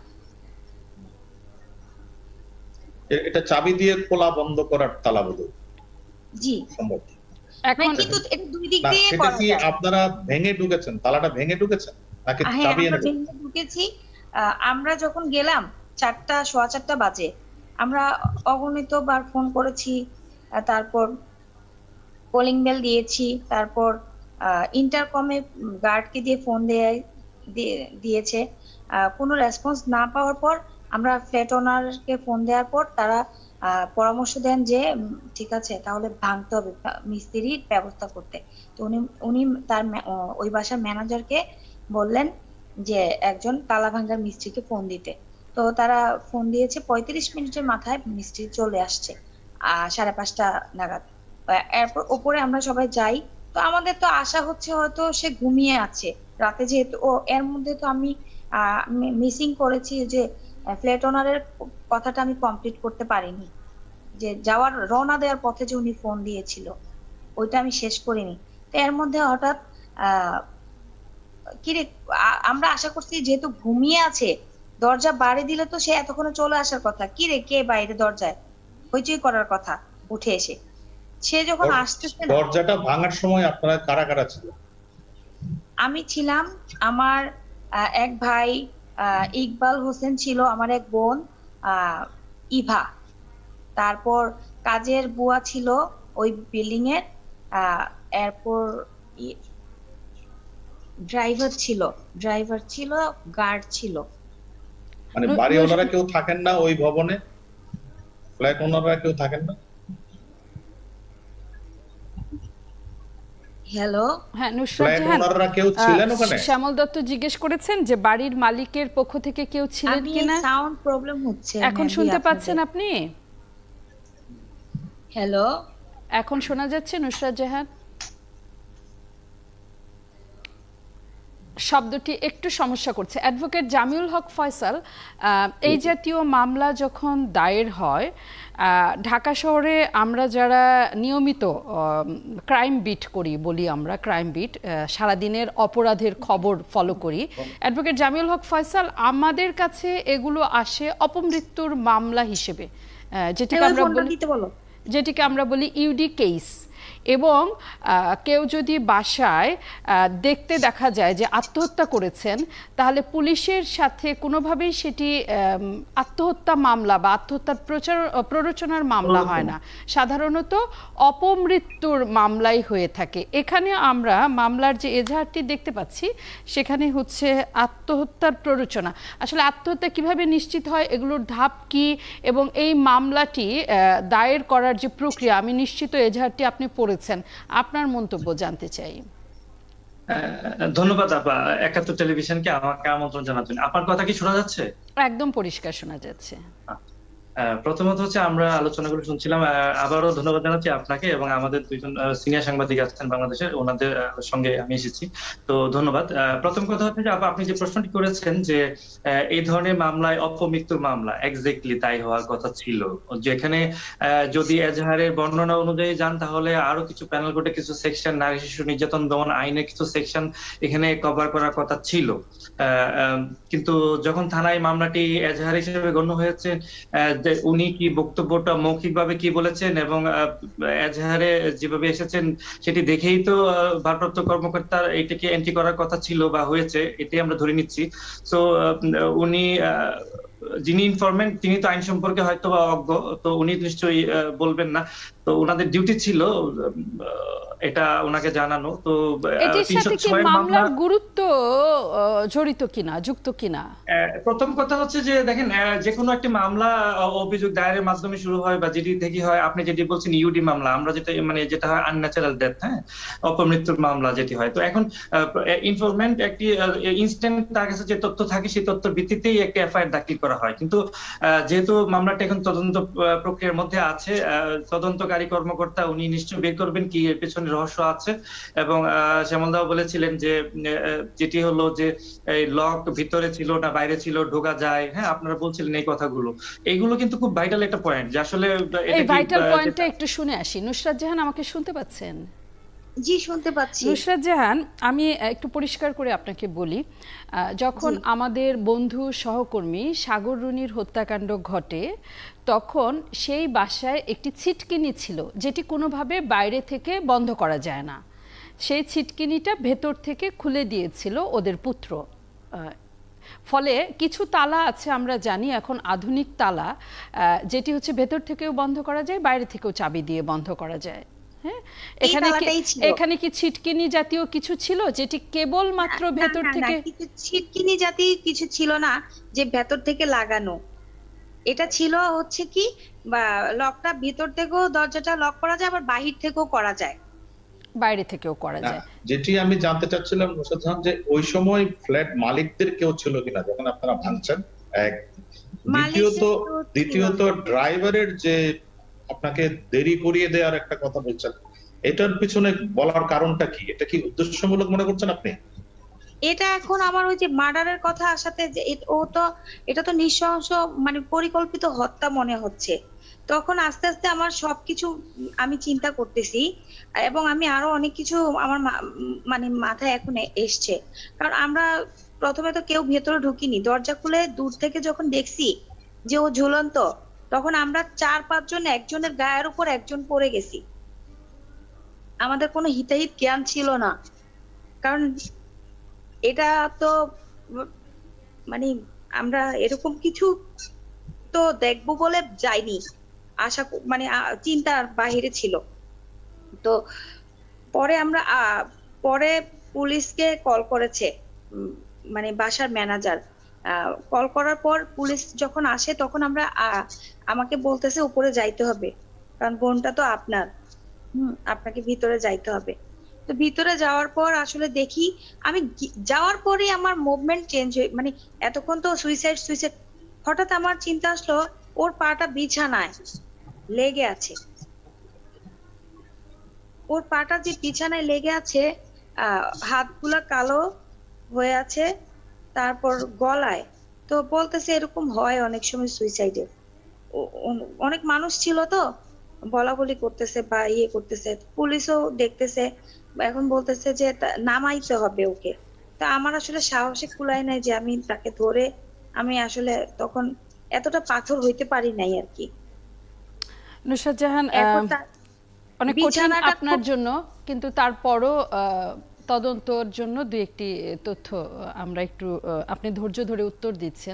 Speaker 7: এটা চাবি দিয়ে খোলা বন্ধ করার তালা বলে?
Speaker 5: জি
Speaker 7: সম্ভব।
Speaker 5: এখন কিন্তু এটা দুই দিক দিয়ে করা যায়।
Speaker 7: আপনারা ভেঙে ঢুকেছেন, তালাটা ভেঙে ঢুকেছেন নাকি চাবি এনে
Speaker 5: ঢুকেছি? আমরা যখন গেলাম চারটা সোয়া চারটা বাজে, আমরা অগণিত বার ফোন করেছি, তারপর কলিং বেল দিয়েছি, তারপর ইন্টারকমে গার্ডকে দিয়ে ফোন দিয়েছে। কোনো রেসপন্স না পাওয়ার পর আমরা ফ্ল্যাট ওনারকে ফোন দেওয়ার পর তারা পরামর্শ দেন যে ঠিক আছে তাহলে ভাঙতে হবে, মিস্ত্রির ব্যবস্থা করতে। তো উনি উনি তার ওই বাসার ম্যানেজারকে বললেন যে একজন তালা ভাঙার মিস্ত্রিকে ফোন দিতে। তো তারা ফোন দিয়েছে, পঁয়ত্রিশ মিনিটের মাথায় মিস্ত্রি চলে আসছে আহ সাড়ে পাঁচটা নাগাদ। এরপর ওপরে আমরা সবাই যাই, তো আমাদের তো আশা হচ্ছে হয়তো সে ঘুমিয়ে আছে রাতে, যেহেতু ও এর মধ্যে তো আমি আহ মিসিং করেছি যে ফ্ল্যাট ওনারের কথাটা আমি কমপ্লিট করতে পারিনি, যে যাওয়ার রওনা দেওয়ার পথে যে উনি ফোন দিয়েছিল ওইটা আমি শেষ করিনি। তো এর মধ্যে হঠাৎ আহ কিরে, আমরা আশা করছি যেহেতু ঘুমিয়ে আছে দরজা বাড়ি দিলে তো সে এতক্ষণে চলে আসার কথা, কিরে কে বাইরে দরজায় হইচই করার কথা উঠে এসে। সে যখন আসতেছে,
Speaker 7: দরজাটা ভাঙার সময় আপনারা কারা কারা ছিল?
Speaker 5: আমি ছিলাম, আমার এক ভাই ইকবাল হোসেন ছিল, আমার এক বোন ইভা, তারপর কাজের বুয়া ছিল ওই বিল্ডিং এর, এরপর ড্রাইভার ছিল ড্রাইভার ছিল গার্ড ছিল।
Speaker 7: মানে বাড়ি ওনারা কেউ থাকেন না ওই ভবনে? ফ্ল্যাট ওনারা কেউ থাকেন না?
Speaker 5: হ্যালো,
Speaker 1: হ্যাঁ নুসরাত জাহান,
Speaker 7: কেউ ছিলেন ওখানে?
Speaker 1: শ্যামল দত্ত জিজ্ঞেস করেছেন যে বাড়ির মালিকের পক্ষ থেকে কেউ ছিলেন কিনা।
Speaker 5: সাউন্ড প্রবলেম হচ্ছে,
Speaker 1: এখন শুনতে পাচ্ছেন আপনি?
Speaker 5: হ্যালো,
Speaker 1: এখন শোনা যাচ্ছে নুসরাত জাহান? শব্দটি একটু সমস্যা করছে। অ্যাডভোকেট জামিউল হক ফয়সাল, এই জাতীয় মামলা যখন দায়ের হয় ঢাকা শহরে, আমরা যারা নিয়মিত ক্রাইম বিট করি বলি আমরা, ক্রাইম বিট সারাদিনের অপরাধের খবর ফলো করি, অ্যাডভোকেট জামিউল হক ফয়সাল, আমাদের কাছে এগুলো আসে অপমৃত্যুর মামলা হিসেবে, যেটিকে আমরা বলি যেটিকে আমরা বলি ইউডি কেস। এবং কেউ যদি বাসায় দেখতে দেখা যায় যে আত্মহত্যা করেছেন, তাহলে পুলিশের সাথে কোনোভাবেই সেটি আত্মহত্যা মামলা বা আত্মহত্যার প্রচার প্ররোচনার মামলা হয় না, সাধারণত অপমৃত্যুর মামলাই হয়ে থাকে। এখানে আমরা মামলার যে এজাহারটি দেখতে পাচ্ছি সেখানে হচ্ছে আত্মহত্যার প্ররোচনা। আসলে আত্মহত্যা কিভাবে নিশ্চিত হয়, এগুলোর ধাপ কি, এবং এই মামলাটি দায়ের করার যে প্রক্রিয়া, আমি নিশ্চিত এজাহারটি আপনি পড়েছেন, আপনার মন্তব্য জানতে চাই।
Speaker 8: ধন্যবাদ আপা একাত্তর টেলিভিশনকে আমাকে আমন্ত্রণ জানার জন্য। আপনার কথা কি শোনা যাচ্ছে?
Speaker 1: একদম পরিষ্কার শোনা যাচ্ছে।
Speaker 8: প্রথমত হচ্ছে আমরা আলোচনাগুলো শুনছিলাম, আবারও ধন্যবাদ জানাচ্ছি আপনাকে এবং আমাদের দুইজন সিনিয়র সাংবাদিক আছেন বাংলাদেশের, ওনাদের সঙ্গে আমি এসেছি, তো ধন্যবাদ। প্রথম কথা হচ্ছে যে আপনি যে প্রশ্নটি করেছেন যে এই ধরনের মামলায় অপমৃত্যুর মামলা এক্স্যাক্টলি তাই হওয়ার কথা ছিল, যেখানে যদি এজাহারের বর্ণনা অনুযায়ী যান তাহলে আরো কিছু প্যানেল কোর্টে কিছু সেকশন, নারী শিশু নির্যাতন দমন আইনের কিছু সেকশন এখানে কভার করার কথা ছিল, কিন্তু যখন থানায় মামলাটি এজাহার হিসেবে গণ্য হয়েছে, উনি কি বক্তব্যটা মৌখিকভাবে কি বলেছেন এবং এজাহারে যেভাবে এসেছেন সেটি দেখেই তো ভারপ্রাপ্ত কর্মকর্তার এটাকে এন্ট্রি করার কথা ছিল বা হয়েছে, এটাই আমরা ধরে নিচ্ছি। সো উনি যিনি ইনফরমেন্ট তিনি তো আইন সম্পর্কে হয়তো বা অজ্ঞ, তো উনি নিশ্চয়ই বলবেন না, তো ওনাদের ডিউটি ছিল এটা ওনাকে জানানো। তো
Speaker 1: এটির সাথে কি মামলার গুরুত্ব জড়িত কিনা, যুক্ত কিনা?
Speaker 8: প্রথম কথা হচ্ছে যে দেখেন, যে কোনো একটি মামলা অভিযোগ দায়েরের মাধ্যমে শুরু হয় বা যেটি থেকে হয়, আপনি যেটি বলছেন ইউডি মামলা, আমরা যেটা মানে যেটা হয় আনন্যাচারাল ডেথ, হ্যাঁ, অপমৃত্যুর মামলা যেটি হয়, তো এখন ইনফরমেন্ট একটি ইনস্ট্যান্ট তার কাছে যে তথ্য থাকে সেই তথ্যের ভিত্তিতেই একটি এফআইআর দাখিল করা হয়, কিন্তু যেহেতু মামলাটা এখন তদন্ত প্রক্রিয়ার মধ্যে আছে, তদন্তকারী কর্মকর্তা উনি নিশ্চয়ই বের করবেন কি এর পেছনে রহস্য আছে। এবং শ্যামলদাও বলেছিলেন যে যেটি হলো যে এই লক ভিতরে ছিল না বাইরে ছিল, ঢোকা যায়, হ্যাঁ, আপনারা বলছিলেন এই কথাগুলো, এইগুলো কিন্তু খুব ভাইটাল একটা পয়েন্ট, যে আসলে
Speaker 1: এই ভাইটাল পয়েন্টটা একটু শুনে আসি। নুসরাত জাহান আমাকে শুনতে পাচ্ছেন?
Speaker 5: জি শুনতে পাচ্ছি।
Speaker 1: নুসরাত জাহান, আমি একটু পরিষ্কার করে আপনাকে বলি, যখন আমাদের বন্ধু সহকর্মী সাগর রুনির হত্যাকাণ্ড ঘটে তখন সেই বাসায় একটি ছিটকিনি ছিল যেটি কোনোভাবে বাইরে থেকে বন্ধ করা যায় না, সেই ছিটকিনিটা ভেতর থেকে খুলে দিয়েছিল ওদের পুত্র, ফলে কিছু তালা আছে আমরা জানি এখন আধুনিক তালা, যেটি হচ্ছে ভেতর থেকেও বন্ধ করা যায়, বাইরে থেকেও চাবি দিয়ে বন্ধ করা যায়। হ্যাঁ, এখানে এখানে কি ছিটকিনি জাতীয় কিছু ছিল যেটি কেবল মাত্র ভেতর থেকে?
Speaker 5: ছিটকিনি জাতীয় কিছু ছিল না যে ভেতর থেকে লাগানো, এটা ছিল হচ্ছে কি বা লকটা ভিতর থেকেও দরজাটা লক করা যায়, আবার বাহির থেকেও করা যায়,
Speaker 1: বাইরে থেকেও করা যায়।
Speaker 7: যেটি আমি জানতে চাচ্ছিলাম নুসরাত জাহান, যে ওই সময় ফ্ল্যাট মালিকদের কেউ ছিল কিনা যখন আপনারা ভাঙছেন, এক, দ্বিতীয়ত দ্বিতীয়ত ড্রাইভারের যে আপনাকে দেরি করিয়ে দেওয়ার একটা কথা বলছেন, এটার পিছনে বলার কারণটা কি? এটা কি উদ্দেশ্যমূলক মনে করছেন আপনি?
Speaker 5: এটা এখন আমার ওই যে মার্ডারের কথা আসাতে যে ও তো এটা তো নিঃসংস মানে পরিকল্পিত হত্যা মনে হচ্ছে, তখন আস্তে আস্তে আমার সবকিছু আমি চিন্তা করতেছি এবং আমি আরো অনেক কিছু আমার মানে মাথায় এখন এসছে, কারণ আমরা প্রথমে তো কেউ ভেতরে ঢুকিনি, দরজা খুলে দূর থেকে যখন দেখছি যে ও ঝুলন্ত, তখন আমরা চার পাঁচজন একজনের গায়ের উপর একজন পড়ে গেছি, আমাদের কোনো হিতাহিত জ্ঞান ছিল না, কারণ এটা তো মানে আমরা এরকম কিছু তো দেখবো বলে যাইনি, আশা মানে চিন্তার বাহিরে ছিল। তো পরে আমরা পরে পুলিশকে কল করেছে, মানে বাসার ম্যানেজার কল করার পর পুলিশ যখন আসে তখন আমরা আমাকে বলতেছে উপরে যাইতে হবে, কারণ বোনটা তো আপনার, হম আপনাকে ভিতরে যাইতে হবে। তো ভিতরে যাওয়ার পর আসলে দেখি আমি যাওয়ার পরে আমার মুভমেন্ট চেঞ্জ হয়ে, মানে এতক্ষণ তো সুইসাইড সুইসাইড, হঠাৎ আমার চিন্তা আসলো ওর পাটা বিছানায় লেগে আছে, ওর পাটা যে বিছানায় লেগে আছে, আহ হাতগুলা কালো হয়ে আছে, তারপর গলায়, তো বলতেছে এরকম হয় অনেক সময় সুইসাইডে, অনেক মানুষ ছিল তো বলা বলি করতেছে বা ইয়ে করতেছে, পুলিশও দেখতেছে, এখন বলতেছে যে নামাইতে হবে ওকে। তা আমার আসলে সাহসে কুলায় নাই যে আমি তাকে ধরে, আমি আসলে তখন এতটা পাথর হইতে পারি নাই আর কি।
Speaker 1: নুসরাত জাহান, অনেক কঠিন আপনার জন্য, কিন্তু তারপরও তদন্তর জন্য দুই একটি তথ্য আমরা একটু, আপনি ধৈর্য ধরে উত্তর দিচ্ছেন।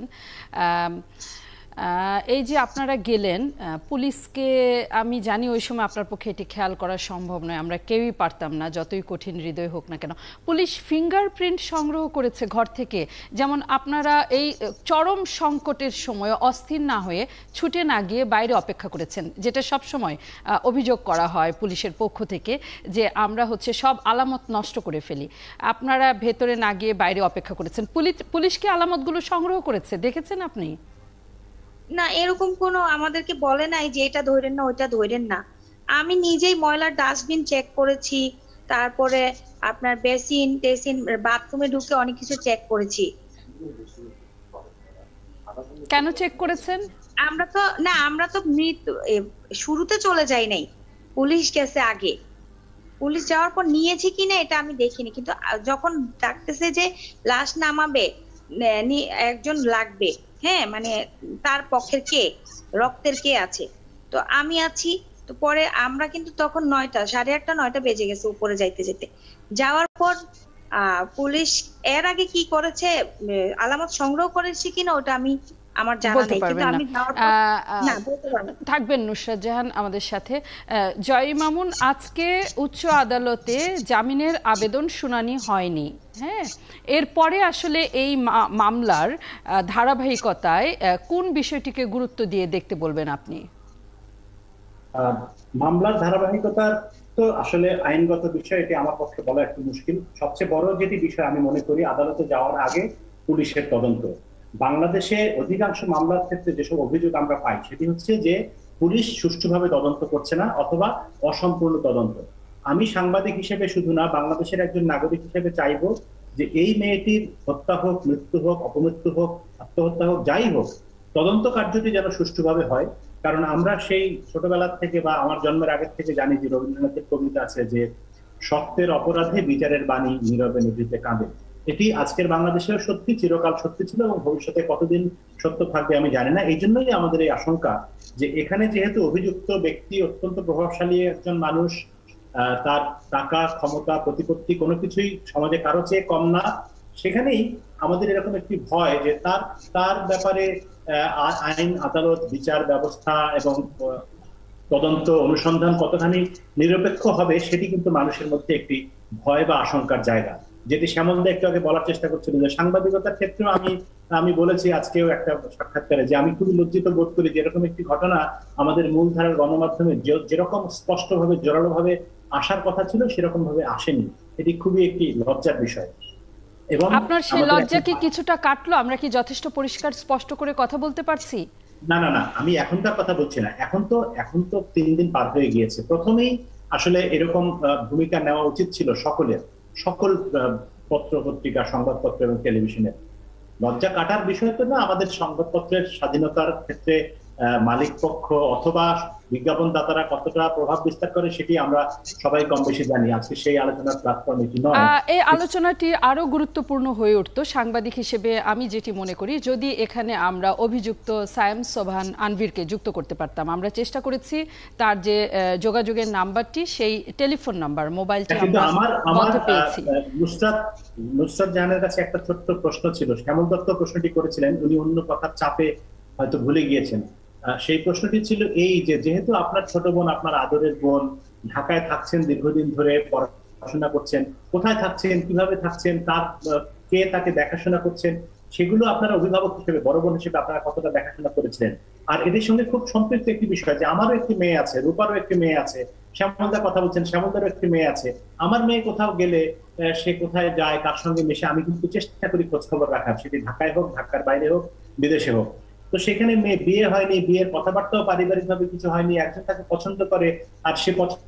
Speaker 1: এই যে আপনারা গেলেন পুলিশকে, আমি জানি ওই সময় আপনার পক্ষে এটি খেয়াল করা সম্ভব নয়, আমরা কেউই পারতাম না যতই কঠিন হৃদয় হোক না কেন। পুলিশ ফিঙ্গারপ্রিন্ট সংগ্রহ করেছে ঘর থেকে, যেমন আপনারা এই চরম সংকটের সময় অস্থির না হয়ে ছুটে না গিয়ে বাইরে অপেক্ষা করেছেন, যেটা সব সময় অভিযোগ করা হয় পুলিশের পক্ষ থেকে যে আমরা হচ্ছে সব আলামত নষ্ট করে ফেলি, আপনারা ভেতরে না গিয়ে বাইরে অপেক্ষা করেছেন। পুলিশ পুলিশ কি আলামতগুলো সংগ্রহ করেছে, দেখেছেন আপনি?
Speaker 5: না, এরকম কোনো আমাদেরকে বলে নাই যে এটা ধরেন না ওইটা ধরেন না। আমি নিজেই ময়লার ডাস্টবিন চেক করেছি, তারপরে আপনার বেসিন টেসিন বাথরুমে ঢুকে অনেক কিছু চেক করেছি।
Speaker 1: কেন চেক করেছেন?
Speaker 5: আমরা তো না আমরা তো মৃত্যু শুরুতে চলে যাই নাই, পুলিশ গেছে আগে। পুলিশ যাওয়ার পর নিয়েছি কিনা এটা আমি দেখিনি, কিন্তু যখন ডাকতেছে যে লাশ নামাবে একজন লাগবে, হ্যাঁ মানে তার পক্ষের কে রক্তের কে আছে, তো আমি আছি। তো পরে আমরা কিন্তু তখন নয়টা সাড়ে আটটা নয়টা বেজে গেছে উপরে যাইতে যেতে। যাওয়ার পর আহ পুলিশ এর আগে কি করেছে আলামত সংগ্রহ করেছে কিনা ওটা আমি আমার জানা নেই, কিন্তু আমি
Speaker 1: না বলতে পারবো। থাকবেন নুসরাত জাহান আমাদের সাথে। জয় মামুন, আজকে উচ্চ আদালতে জামিনের আবেদন শুনানি হয়নি, হ্যাঁ, এরপরে আসলে এই মামলার ধারাবাহিকতায় কোন বিষয়টিকে গুরুত্ব দিয়ে দেখতে বলবেন আপনি?
Speaker 6: মামলার ধারাবাহিকতার তো আসলে আইনগত বিষয়, এটি আমার পক্ষে বলা একটু মুশকিল। সবচেয়ে বড় যেটি বিষয় আমি মনে করি আদালতে যাওয়ার আগে পুলিশের তদন্ত। বাংলাদেশে অধিকাংশ মামলার ক্ষেত্রে যেসব অভিযোগ আমরা পাই সেটি হচ্ছে যে পুলিশ সুষ্ঠুভাবে তদন্ত করছে না অথবা অসম্পূর্ণ তদন্ত। আমি সাংবাদিক হিসেবে শুধু না, বাংলাদেশের একজন নাগরিক হিসেবে চাইবো যে এই মেয়েটির হত্যা হোক, মৃত্যু হোক, অপমৃত্যু হোক, আত্মহত্যা হোক, যাই হোক, তদন্ত কার্যটি যেন সুষ্ঠুভাবে হয়। কারণ আমরা সেই ছোটবেলা থেকে বা আমার জন্মের আগের থেকে জানি যে রবীন্দ্রনাথের কবিতা আছে যে সত্যের অপরাধে বিচারের বাণী নীরবে নিভৃতে কাঁদে। এটি আজকের বাংলাদেশেও সত্যি, চিরকাল সত্যি ছিল এবং ভবিষ্যতে কতদিন সত্য থাকবে আমি জানি না। এই জন্যই আমাদের এই আশঙ্কা যে এখানে যেহেতু অভিযুক্ত ব্যক্তি অত্যন্ত প্রভাবশালী একজন মানুষ, তার টাকা, ক্ষমতা, প্রতিপত্তি কোনো কিছুই সমাজে কারো চেয়ে কম না, সেখানেই আমাদের এরকম একটি ভয় যে তার তার ব্যাপারে আইন, আদালত, বিচার ব্যবস্থা এবং তদন্ত অনুসন্ধান কতখানি নিরপেক্ষ হবে সেটি কিন্তু মানুষের মধ্যে একটি ভয় বা আশঙ্কার জায়গা, যেটি শ্যামলদা একটু আগে বলার চেষ্টা করছিল। যে সাংবাদিকতার ক্ষেত্রেও আমি আমি বলেছি আজকেও একটা সাক্ষাৎকারে যে আমি খুবই লজ্জিত বোধ করি যে এরকম একটি ঘটনা আমাদের মূলধারার গণমাধ্যমে যেরকম স্পষ্টভাবে জোরালো ভাবে আসার কথা ছিল সেরকম ভাবে আসেনি। এটি খুবই একটি লজ্জার বিষয়। এবং
Speaker 1: আপনার সেই লজ্জা কি কিছুটা কাটলো? আমরা কি যথেষ্ট পরিষ্কার স্পষ্ট করে কথা বলতে পারছি?
Speaker 6: না না না আমি এখনকার কথা বলছি না, এখন তো এখন তো তিন দিন পার হয়ে গিয়েছে। প্রথমেই আসলে এরকম ভূমিকা নেওয়া উচিত ছিল সকলের, সকল পত্র পত্রিকা, সংবাদপত্র এবং টেলিভিশনের। লজ্জা কাটার বিষয় তো না, আমাদের সংবাদপত্রের স্বাধীনতার ক্ষেত্রে মালিক পক্ষ অথবা বিজ্ঞাপনদাতারা কতটা প্রভাব বিস্তার করে সেটি আমরা সবাই কম বেশি জানি। আজকে সেই আলোচনার প্ল্যাটফর্ম এটি নয়।
Speaker 1: এই আলোচনাটি আরো গুরুত্বপূর্ণ হয়ে উঠতো সাংবাদিক হিসেবে আমি যেটি মনে করি, যদি এখানে আমরা অভিযুক্ত সায়েম সোবহান আনভীরকে যুক্ত করতে পারতাম। আমরা চেষ্টা করেছি তার যে যোগাযোগের নাম্বারটি, সেই টেলিফোন নাম্বার, মোবাইলটি আমরা বন্ধ পেয়েছি।
Speaker 6: নুসরাত নুসরাত জাহানের কাছে একটা ছোট্ট প্রশ্ন ছিল। শ্যামল দত্ত প্রশ্নটি করেছিলেন, উনি অন্য কথার চাপে হয়তো ভুলে গিয়েছেন। সেই প্রশ্নটি ছিল এই যে যেহেতু আপনার ছোট বোন, আপনার আদরের বোন ঢাকায় থাকছেন, দীর্ঘদিন ধরে পড়াশোনা করছেন, কোথায় থাকছেন, কিভাবে থাকছেন, তার কে তাকে দেখাশোনা করছেন, সেগুলো আপনারা অভিভাবক হিসেবে, বড় বোন হিসেবে আপনারা কতটা দেখাশোনা করেছিলেন। আর এদের সঙ্গে খুব সম্পৃক্ত একটি বিষয় যে আমারও একটি মেয়ে আছে, রূপারও একটি মেয়ে আছে, শ্যামলদার কথা বলছেন, শ্যামলদারও একটি মেয়ে আছে। আমার মেয়ে কোথাও গেলে সে কোথায় যায়, কার সঙ্গে মেশে, আমি কিন্তু চেষ্টা করি খোঁজ খবর রাখার, সেটি ঢাকায় হোক, ঢাকার বাইরে হোক, বিদেশে হোক। তো সেখানে মেয়ে বিয়ে হয়নি, বিয়ের কথাবার্তাও পারিবারিক ভাবে কিছু হয়নি, একজন তাকে পছন্দ করে আর সে পছন্দ।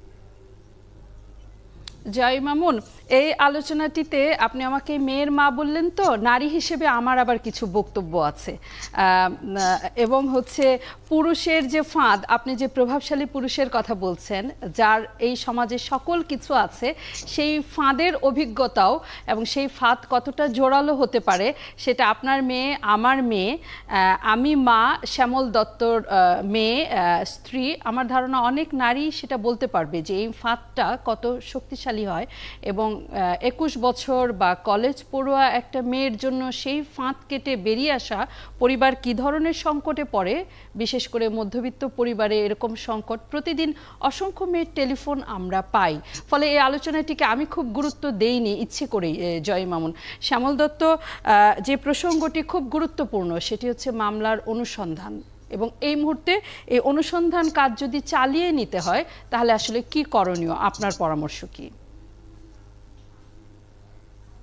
Speaker 1: জয় মামুন, এই আলোচনাটিতে আপনি আমাকে মেয়ের মা বললেন, তো নারী হিসেবে আমার আবার কিছু বক্তব্য আছে। এবং হচ্ছে পুরুষের যে ফাঁদ, আপনি যে প্রভাবশালী পুরুষের কথা বলছেন, যার এই সমাজে সকল কিছু আছে, সেই ফাঁদের অভিজ্ঞতাও এবং সেই ফাঁদ কতটা জোরালো হতে পারে সেটা আপনার মেয়ে, আমার মেয়ে, আমি মা, শ্যামল দত্তর মেয়ে, স্ত্রী, আমার ধারণা অনেক নারী সেটা বলতে পারবে যে এই ফাঁদটা কত শক্তিশালী হয়। এবং একুশ বছর বা কলেজ পড়ুয়া একটা মেয়ের জন্য সেই ফাঁদ কেটে বেরিয়ে আসা পরিবার কি ধরনের সংকটে পড়ে, বিশেষ করে মধ্যবিত্ত পরিবারে এরকম সংকট প্রতিদিন অসংখ্য মেয়ের টেলিফোন আমরা পাই। ফলে এই আলোচনাটিকে আমি খুব গুরুত্ব দেইনি ইচ্ছে করেই। জয় মামুন, শ্যামল দত্ত, যে প্রসঙ্গটি খুব গুরুত্বপূর্ণ সেটি হচ্ছে মামলার অনুসন্ধান, এবং এই মুহূর্তে এই অনুসন্ধান কাজ যদি চালিয়ে নিতে হয় তাহলে আসলে কি করণীয়, আপনার পরামর্শ কি?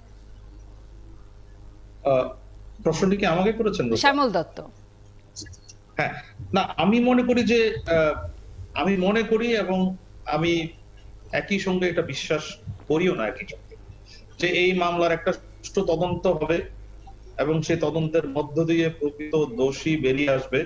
Speaker 7: প্রশ্নটি কি আমাকে করেছেন?
Speaker 1: শ্যামল দত্ত।
Speaker 7: হ্যাঁ, না আমি মনে করি যে আমি মনে করি এবং আমি একই সঙ্গে এটা বিশ্বাস করিও না একই সঙ্গে, যে এই মামলার একটা সুষ্ঠু তদন্ত হবে এবং সেই তদন্তের মধ্য দিয়ে প্রকৃত দোষী বেরিয়ে আসবে,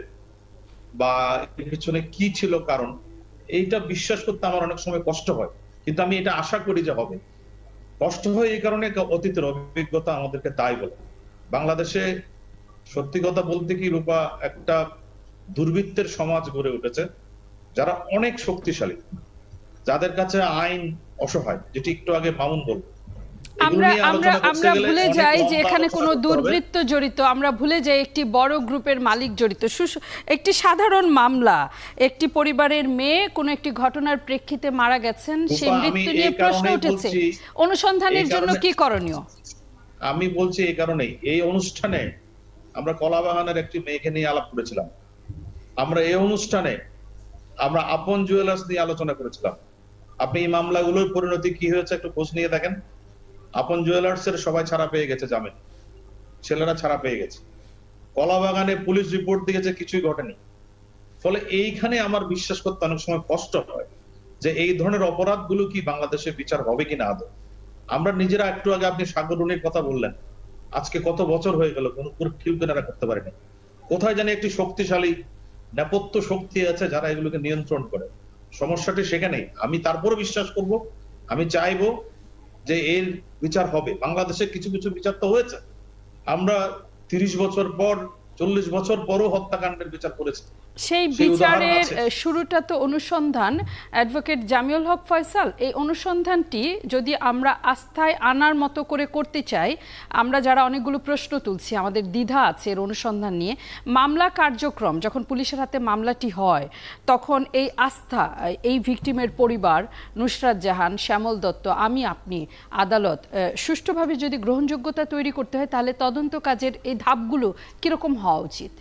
Speaker 7: বা এর পিছনে কি ছিল কারণ, এইটা বিশ্বাস করতে আমার অনেক সময় কষ্ট হয়, কিন্তু আমি এটা আশা করি যে হবে। কষ্ট হয় এই কারণে অতীতের অভিজ্ঞতা আমাদেরকে তাই বলে। বাংলাদেশে সত্যি কথা বলতে কি রূপা, একটা দুর্বৃত্তের সমাজ গড়ে উঠেছে যারা অনেক শক্তিশালী, যাদের কাছে আইন অসহায়, যেটি একটু আগে মামুন বলল।
Speaker 1: আমরা আমরা আমরা ভুলে যাই যে এখানে কোনো দুর্বৃত্ত জড়িত, আমরা ভুলে যাই একটি বড় গ্রুপের মালিক জড়িত। একটি সাধারণ মামলা, একটি পরিবারের মেয়ে কোনো একটি ঘটনার প্রেক্ষিতে মারা গেছেন, সেই মৃত্যু নিয়ে প্রশ্ন উঠেছে। অনুসন্ধানের জন্য কি করণীয়?
Speaker 7: আমি বলছি এই কারণেই, এই অনুষ্ঠানে আমরা কলাবাগানের একটি মেয়েকে নিয়ে আলাপ করেছিলাম, আমরা এই অনুষ্ঠানে আমরা আপন জুয়েলার্স নিয়ে আলোচনা করেছিলাম। আপনি এই মামলাগুলোর পরিণতি কি হয়েছে একটু খোঁজ নিয়ে দেখেন। আপন জুয়েলার্স এর সবাই ছাড়া পেয়ে গেছে, জামিন, ছেলেরা ছাড়া পেয়ে গেছে। কলাবাগানে পুলিশ রিপোর্ট দিয়েছে কিছুই ঘটেনি। ফলে এইখানে আমার বিশ্বাস করতে অনেক সময় কষ্ট হয় যে এই ধরনের অপরাধগুলো কি বাংলাদেশে বিচার হবে কিনা আদৌ। আমরা নিজেরা, একটু আগে আপনি সাগররুনির কথা বললেন, আজকে কত বছর হয়ে গেল কোনো কুরকিল কেনারা করতে পারেনি। কোথায় জানি একটি শক্তিশালী নেপথ্য শক্তি আছে যারা এগুলোকে নিয়ন্ত্রণ করে। সমস্যাটি সেখানেই। আমি তারপরে বিশ্বাস করব, আমি চাইবো যে এর বিচার হবে। বাংলাদেশে কিছু কিছু বিচার তো হয়েছে, আমরা তিরিশ বছর পর চল্লিশ বছর পরও হত্যাকাণ্ডের বিচার করেছি।
Speaker 1: সেই বিচারের শুরুটা তো অনুসন্ধান। অ্যাডভোকেট জামিউল হক ফয়সাল, এই অনুসন্ধানটি যদি আমরা আস্থায় আনার মতো করে করতে চাই, আমরা যারা অনেকগুলো প্রশ্ন তুলছি, আমাদের দ্বিধা আছে এর অনুসন্ধান নিয়ে, মামলা কার্যক্রম যখন পুলিশের হাতে মামলাটি হয় তখন এই আস্থা, এই ভিকটিমের পরিবার, নুসরাত জাহান, শ্যামল দত্ত, আমি, আপনি, আদালত, সুষ্ঠুভাবে যদি গ্রহণযোগ্যতা তৈরি করতে হয় তাহলে তদন্ত কাজের এই ধাপগুলো কিরকম হওয়া উচিত?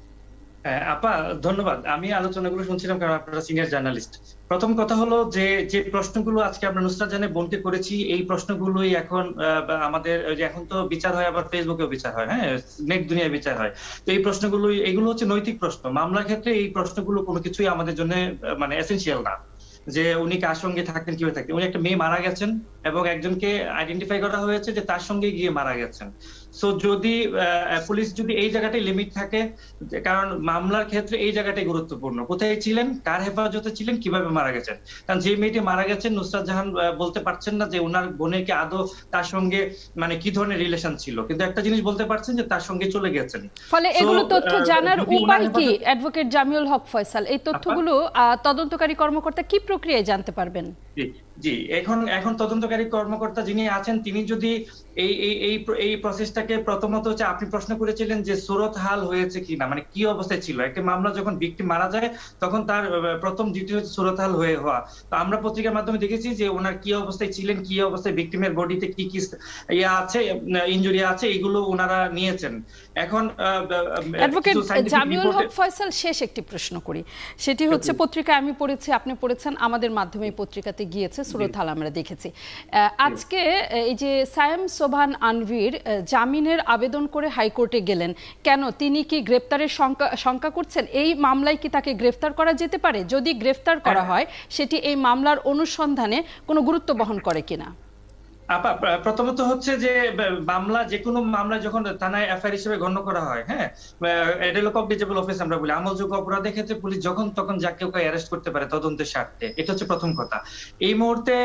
Speaker 8: আপা ধন্যবাদ। আমি আলোচনাগুলো শুনছিলাম কারণ আপনারা সিনিয়র জার্নালিস্ট। প্রথম কথা হলো যে যে প্রশ্নগুলো আজকে আমরা নুসরাত জাহানের বোনকে করেছি, এই প্রশ্নগুলোই এখন আমাদের, এখন তো বিচার হয় আবার ফেসবুকেও বিচার হয়, হ্যাঁ, নেট দুনিয়ায় বিচার হয়। তো এই প্রশ্নগুলো, এগুলো হচ্ছে নৈতিক প্রশ্ন। মামলার ক্ষেত্রে এই প্রশ্নগুলো কোনো কিছুই আমাদের জন্য মানে এসেনশিয়াল না, যে উনি কার সঙ্গে থাকতেন, কিভাবে থাকতেন। উনি একটা মেয়ে মারা গেছেন এবং একজনকে আইডেন্টিফাই করা হয়েছে যে তার সঙ্গে গিয়ে মারা গেছেন। সো যদি পুলিশ যদি এই জায়গাটাই লিমিট থাকে, কারণ মামলার ক্ষেত্রে এই জায়গাটাই গুরুত্বপূর্ণ, কোথায় ছিলেন, কার হেফাজতে ছিলেন, কিভাবে মারা গেছেন। কারণ যে মেয়েটি মারা গেছেন, নুসরাত জাহান বলতে পারছেন না যে ওনার বোনের কি আদৌ তার সঙ্গে মানে কি ধরনের রিলেশন ছিল, কিন্তু একটা জিনিস বলতে পারছেন যে তার সঙ্গে চলে গেছেন।
Speaker 1: ফলে এগুলো তথ্য জানার উপায় কি অ্যাডভোকেট জামিউল হক ফয়সাল? এই তথ্যগুলো তদন্তকারী কর্মকর্তা কি প্রক্রিয়ায় জানতে পারবেন?
Speaker 8: জি, এখন এখন তদন্তকারী কর্মকর্তা যিনি আছেন তিনি যদি এই এই এই প্রসেসটাকে, প্রথমত হচ্ছে আপনি প্রশ্ন করেছিলেন যে সুরত হাল হয়েছে কিনা, মানে কি অবস্থায় ছিল। একটা মামলা যখন ভিকটিম মারা যায় তখন তার প্রথম ডিউটি হচ্ছে সুরত হাল হয়ে হওয়া। তো আমরা পত্রিকার মাধ্যমে দেখেছি যে ওনার কি অবস্থায় ছিলেন, কি অবস্থায় ভিকটিমের বডিতে কি কি ইয়ে আছে, ইনজুরি আছে, এগুলো ওনারা নিয়েছেন। এখন
Speaker 1: অ্যাডভোকেট জামিউল হক ফয়সাল, শেষ একটি প্রশ্ন করি, সেটি হচ্ছে পত্রিকায় আমি পড়েছি, আপনি পড়েছেন, আমাদের মাধ্যমে পত্রিকাতে গিয়েছে, সুরত হাল আমরা দেখেছি। আজকে এই যে সায়েম সোবহান আনভীর জামিনের আবেদন করে হাইকোর্টে গেলেন, কেন? তিনি কি গ্রেফতারের শঙ্কা করছেন? এই মামলায় কি তাকে গ্রেফতার করা যেতে পারে? যদি গ্রেফতার করা হয় সেটি এই মামলার অনুসন্ধানে কোনো গুরুত্ব বহন করে কিনা?
Speaker 8: আপা প্রথমত হচ্ছে যে মামলা, যে কোনো মামলা যখন থানায় এফআইআর হিসেবে গণ্য করা হয়, হ্যাঁ, এডেলক অফ ডিজেবল অফিস আমরা বলি, আমলযোগ্য অপরাধের ক্ষেত্রে পুলিশ যখন তখন যাকে ওকে অ্যারেস্ট করতে পারে তদন্তের স্বার্থে। এটা হচ্ছে প্রথম কথা। এই মুহূর্তে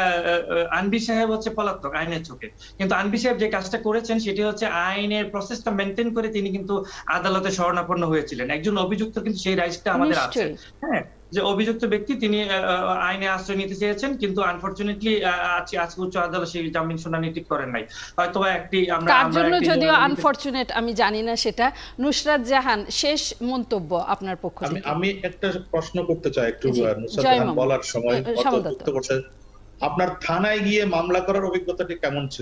Speaker 8: আনভি সাহেব হচ্ছে পলাতক আইনের চোখে, কিন্তু আনভি সাহেব যে কাজটা করেছেন সেটি হচ্ছে আইনের প্রসেসটা মেনটেন করে তিনি কিন্তু আদালতে শরণাপন্ন হয়েছিলেন। একজন অভিযুক্ত কিন্তু সেই রাইটসটা আমাদের আছে, হ্যাঁ, যে অভিযুক্ত ব্যক্তি তিনি আইনে আশ্রয় নিতে চেয়েছেন, কিন্তু আনফরচুনেটলি আজকে উচ্চ আদালত সেই জামিন শুনানি ঠিক করেন নাই। হয়তো একটি আমরা
Speaker 1: তার জন্য যদিও আনফরচুনেট আমি জানি না সেটা। নুসরাত জাহান, শেষ মন্তব্য আপনার পক্ষ থেকে।
Speaker 7: আমি একটা প্রশ্ন করতে চাই একটু, নুসরাত জাহান বলার সময় যুক্ত করছে, আপনার থানায় গিয়ে মামলা করার অভিজ্ঞতাটি কেমন ছিল?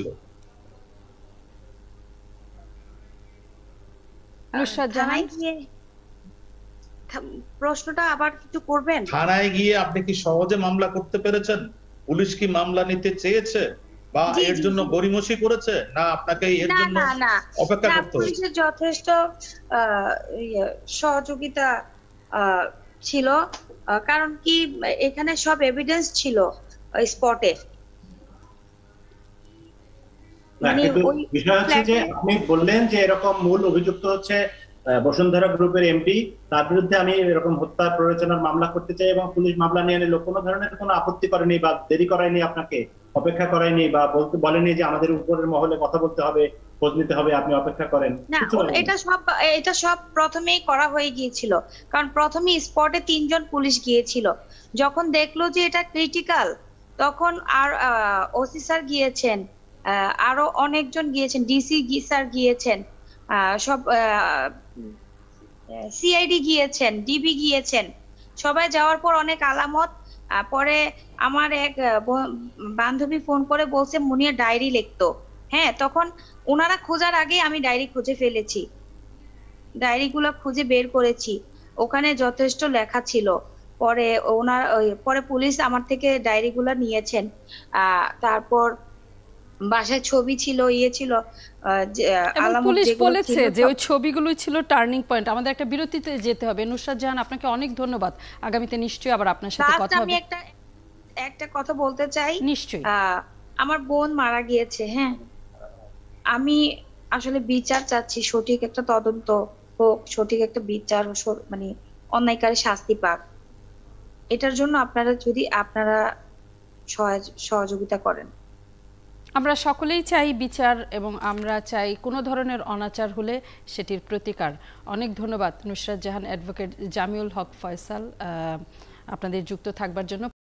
Speaker 1: নুসরাত জাহান,
Speaker 5: প্রশ্নটা আবার কিছু করবেন?
Speaker 7: থানায় গিয়ে আপনি কি সহজে মামলা করতে পেরেছেন? পুলিশ কি মামলা নিতে চেয়েছে বা এর জন্য গড়িমসি করেছে, না আপনাকে এর
Speaker 5: না
Speaker 7: জন্য
Speaker 5: না না
Speaker 7: অপেক্ষা
Speaker 5: না,
Speaker 7: করতে হয়েছে?
Speaker 5: পুলিশের যথেষ্ট আহ, ইয়ে, সহযোগিতা আহ, ছিল, আহ, কারণ কি এখানে সব এভিডেন্স ছিল স্পটে।
Speaker 6: না, কিন্তু বিষয় হচ্ছে যে আপনি বললেন যে এরকম মূল অভিযুক্ত হচ্ছে আহ, বসুন্ধরা গ্রুপের এমডি, তার বিরুদ্ধে আমি এরকম হত্যা প্ররোচনার মামলা করতে চাই এবং পুলিশ মামলা নিয়ে নিল, কোনো ধরনের কোনো আপত্তি করেনি বা দেরি করায়নি, আপনাকে অপেক্ষা করায়নি বা বলতে বলেনি যে আমাদের উপরের মহলে কথা বলতে হবে, খোঁজ নিতে হবে, আপনি অপেক্ষা করেন?
Speaker 5: না, এটা সব এটা সব প্রথমেই করা হয়ে গিয়েছিল, কারণ প্রথমে স্পটে তিনজন পুলিশ গিয়েছিল। যখন দেখলো যে এটা ক্রিটিক্যাল, তখন আর ওসি স্যার গিয়েছেন, আহ, আরো অনেকজন গিয়েছেন, ডিসি স্যার গিয়েছেন, আহ, সব সিআইডি গিয়েছেন, ডিবি গিয়েছেন। সবাই যাওয়ার পর অনেক আলামত, আহ, পরে আমার এক আহ, ব- বান্ধবী ফোন করে বলছে মুনিয়া ডায়েরি লিখতো। হ্যাঁ, তখন ওনারা খোঁজার আগে আমি ডায়েরি খুঁজে ফেলেছি, ডায়েরি গুলো খুঁজে বের করেছি, ওখানে যথেষ্ট লেখা ছিল। পরে ওনার ওই, পরে পুলিশ আমার থেকে ডায়েরি গুলা নিয়েছেন। আহ তারপর বাসায় ছবি ছিল, ইয়ে ছিল, আহ, যে,
Speaker 1: এবং
Speaker 5: আলামত
Speaker 1: পুলিশ
Speaker 5: যেগুলো
Speaker 1: বলেছে
Speaker 5: ছিল
Speaker 1: যে
Speaker 5: সব-
Speaker 1: ওই ছবিগুলোই ছিল টার্নিং পয়েন্ট। আমাদের একটা বিরতিতে যেতে হবে। নুসরাত জাহান, আপনাকে অনেক ধন্যবাদ। আগামীতে নিশ্চয়ই আবার আপনার সাথে
Speaker 5: লাস্ট
Speaker 1: কথা
Speaker 5: আমি
Speaker 1: হবে।
Speaker 5: একটা একটা কথা বলতে চাই।
Speaker 1: নিশ্চয়ই।
Speaker 5: আহ, আমার বোন মারা গিয়েছে। হ্যাঁ, আমি আসলে বিচার চাচ্ছি, সঠিক একটা তদন্ত হোক, সঠিক একটা বিচার, স- মানে অন্যায়কারী শাস্তি পাক। এটার জন্য আপনারা যদি আপনারা সহায়- সহযোগিতা করেন।
Speaker 1: আমরা সকলেই চাই বিচার, এবং আমরা চাই কোনো ধরনের অনাচার হলে সেটির প্রতিকার। অনেক ধন্যবাদ নুসরাত জাহান, অ্যাডভোকেট জামিউল হক ফয়সাল, আহ, আপনাদের যুক্ত থাকবার জন্য।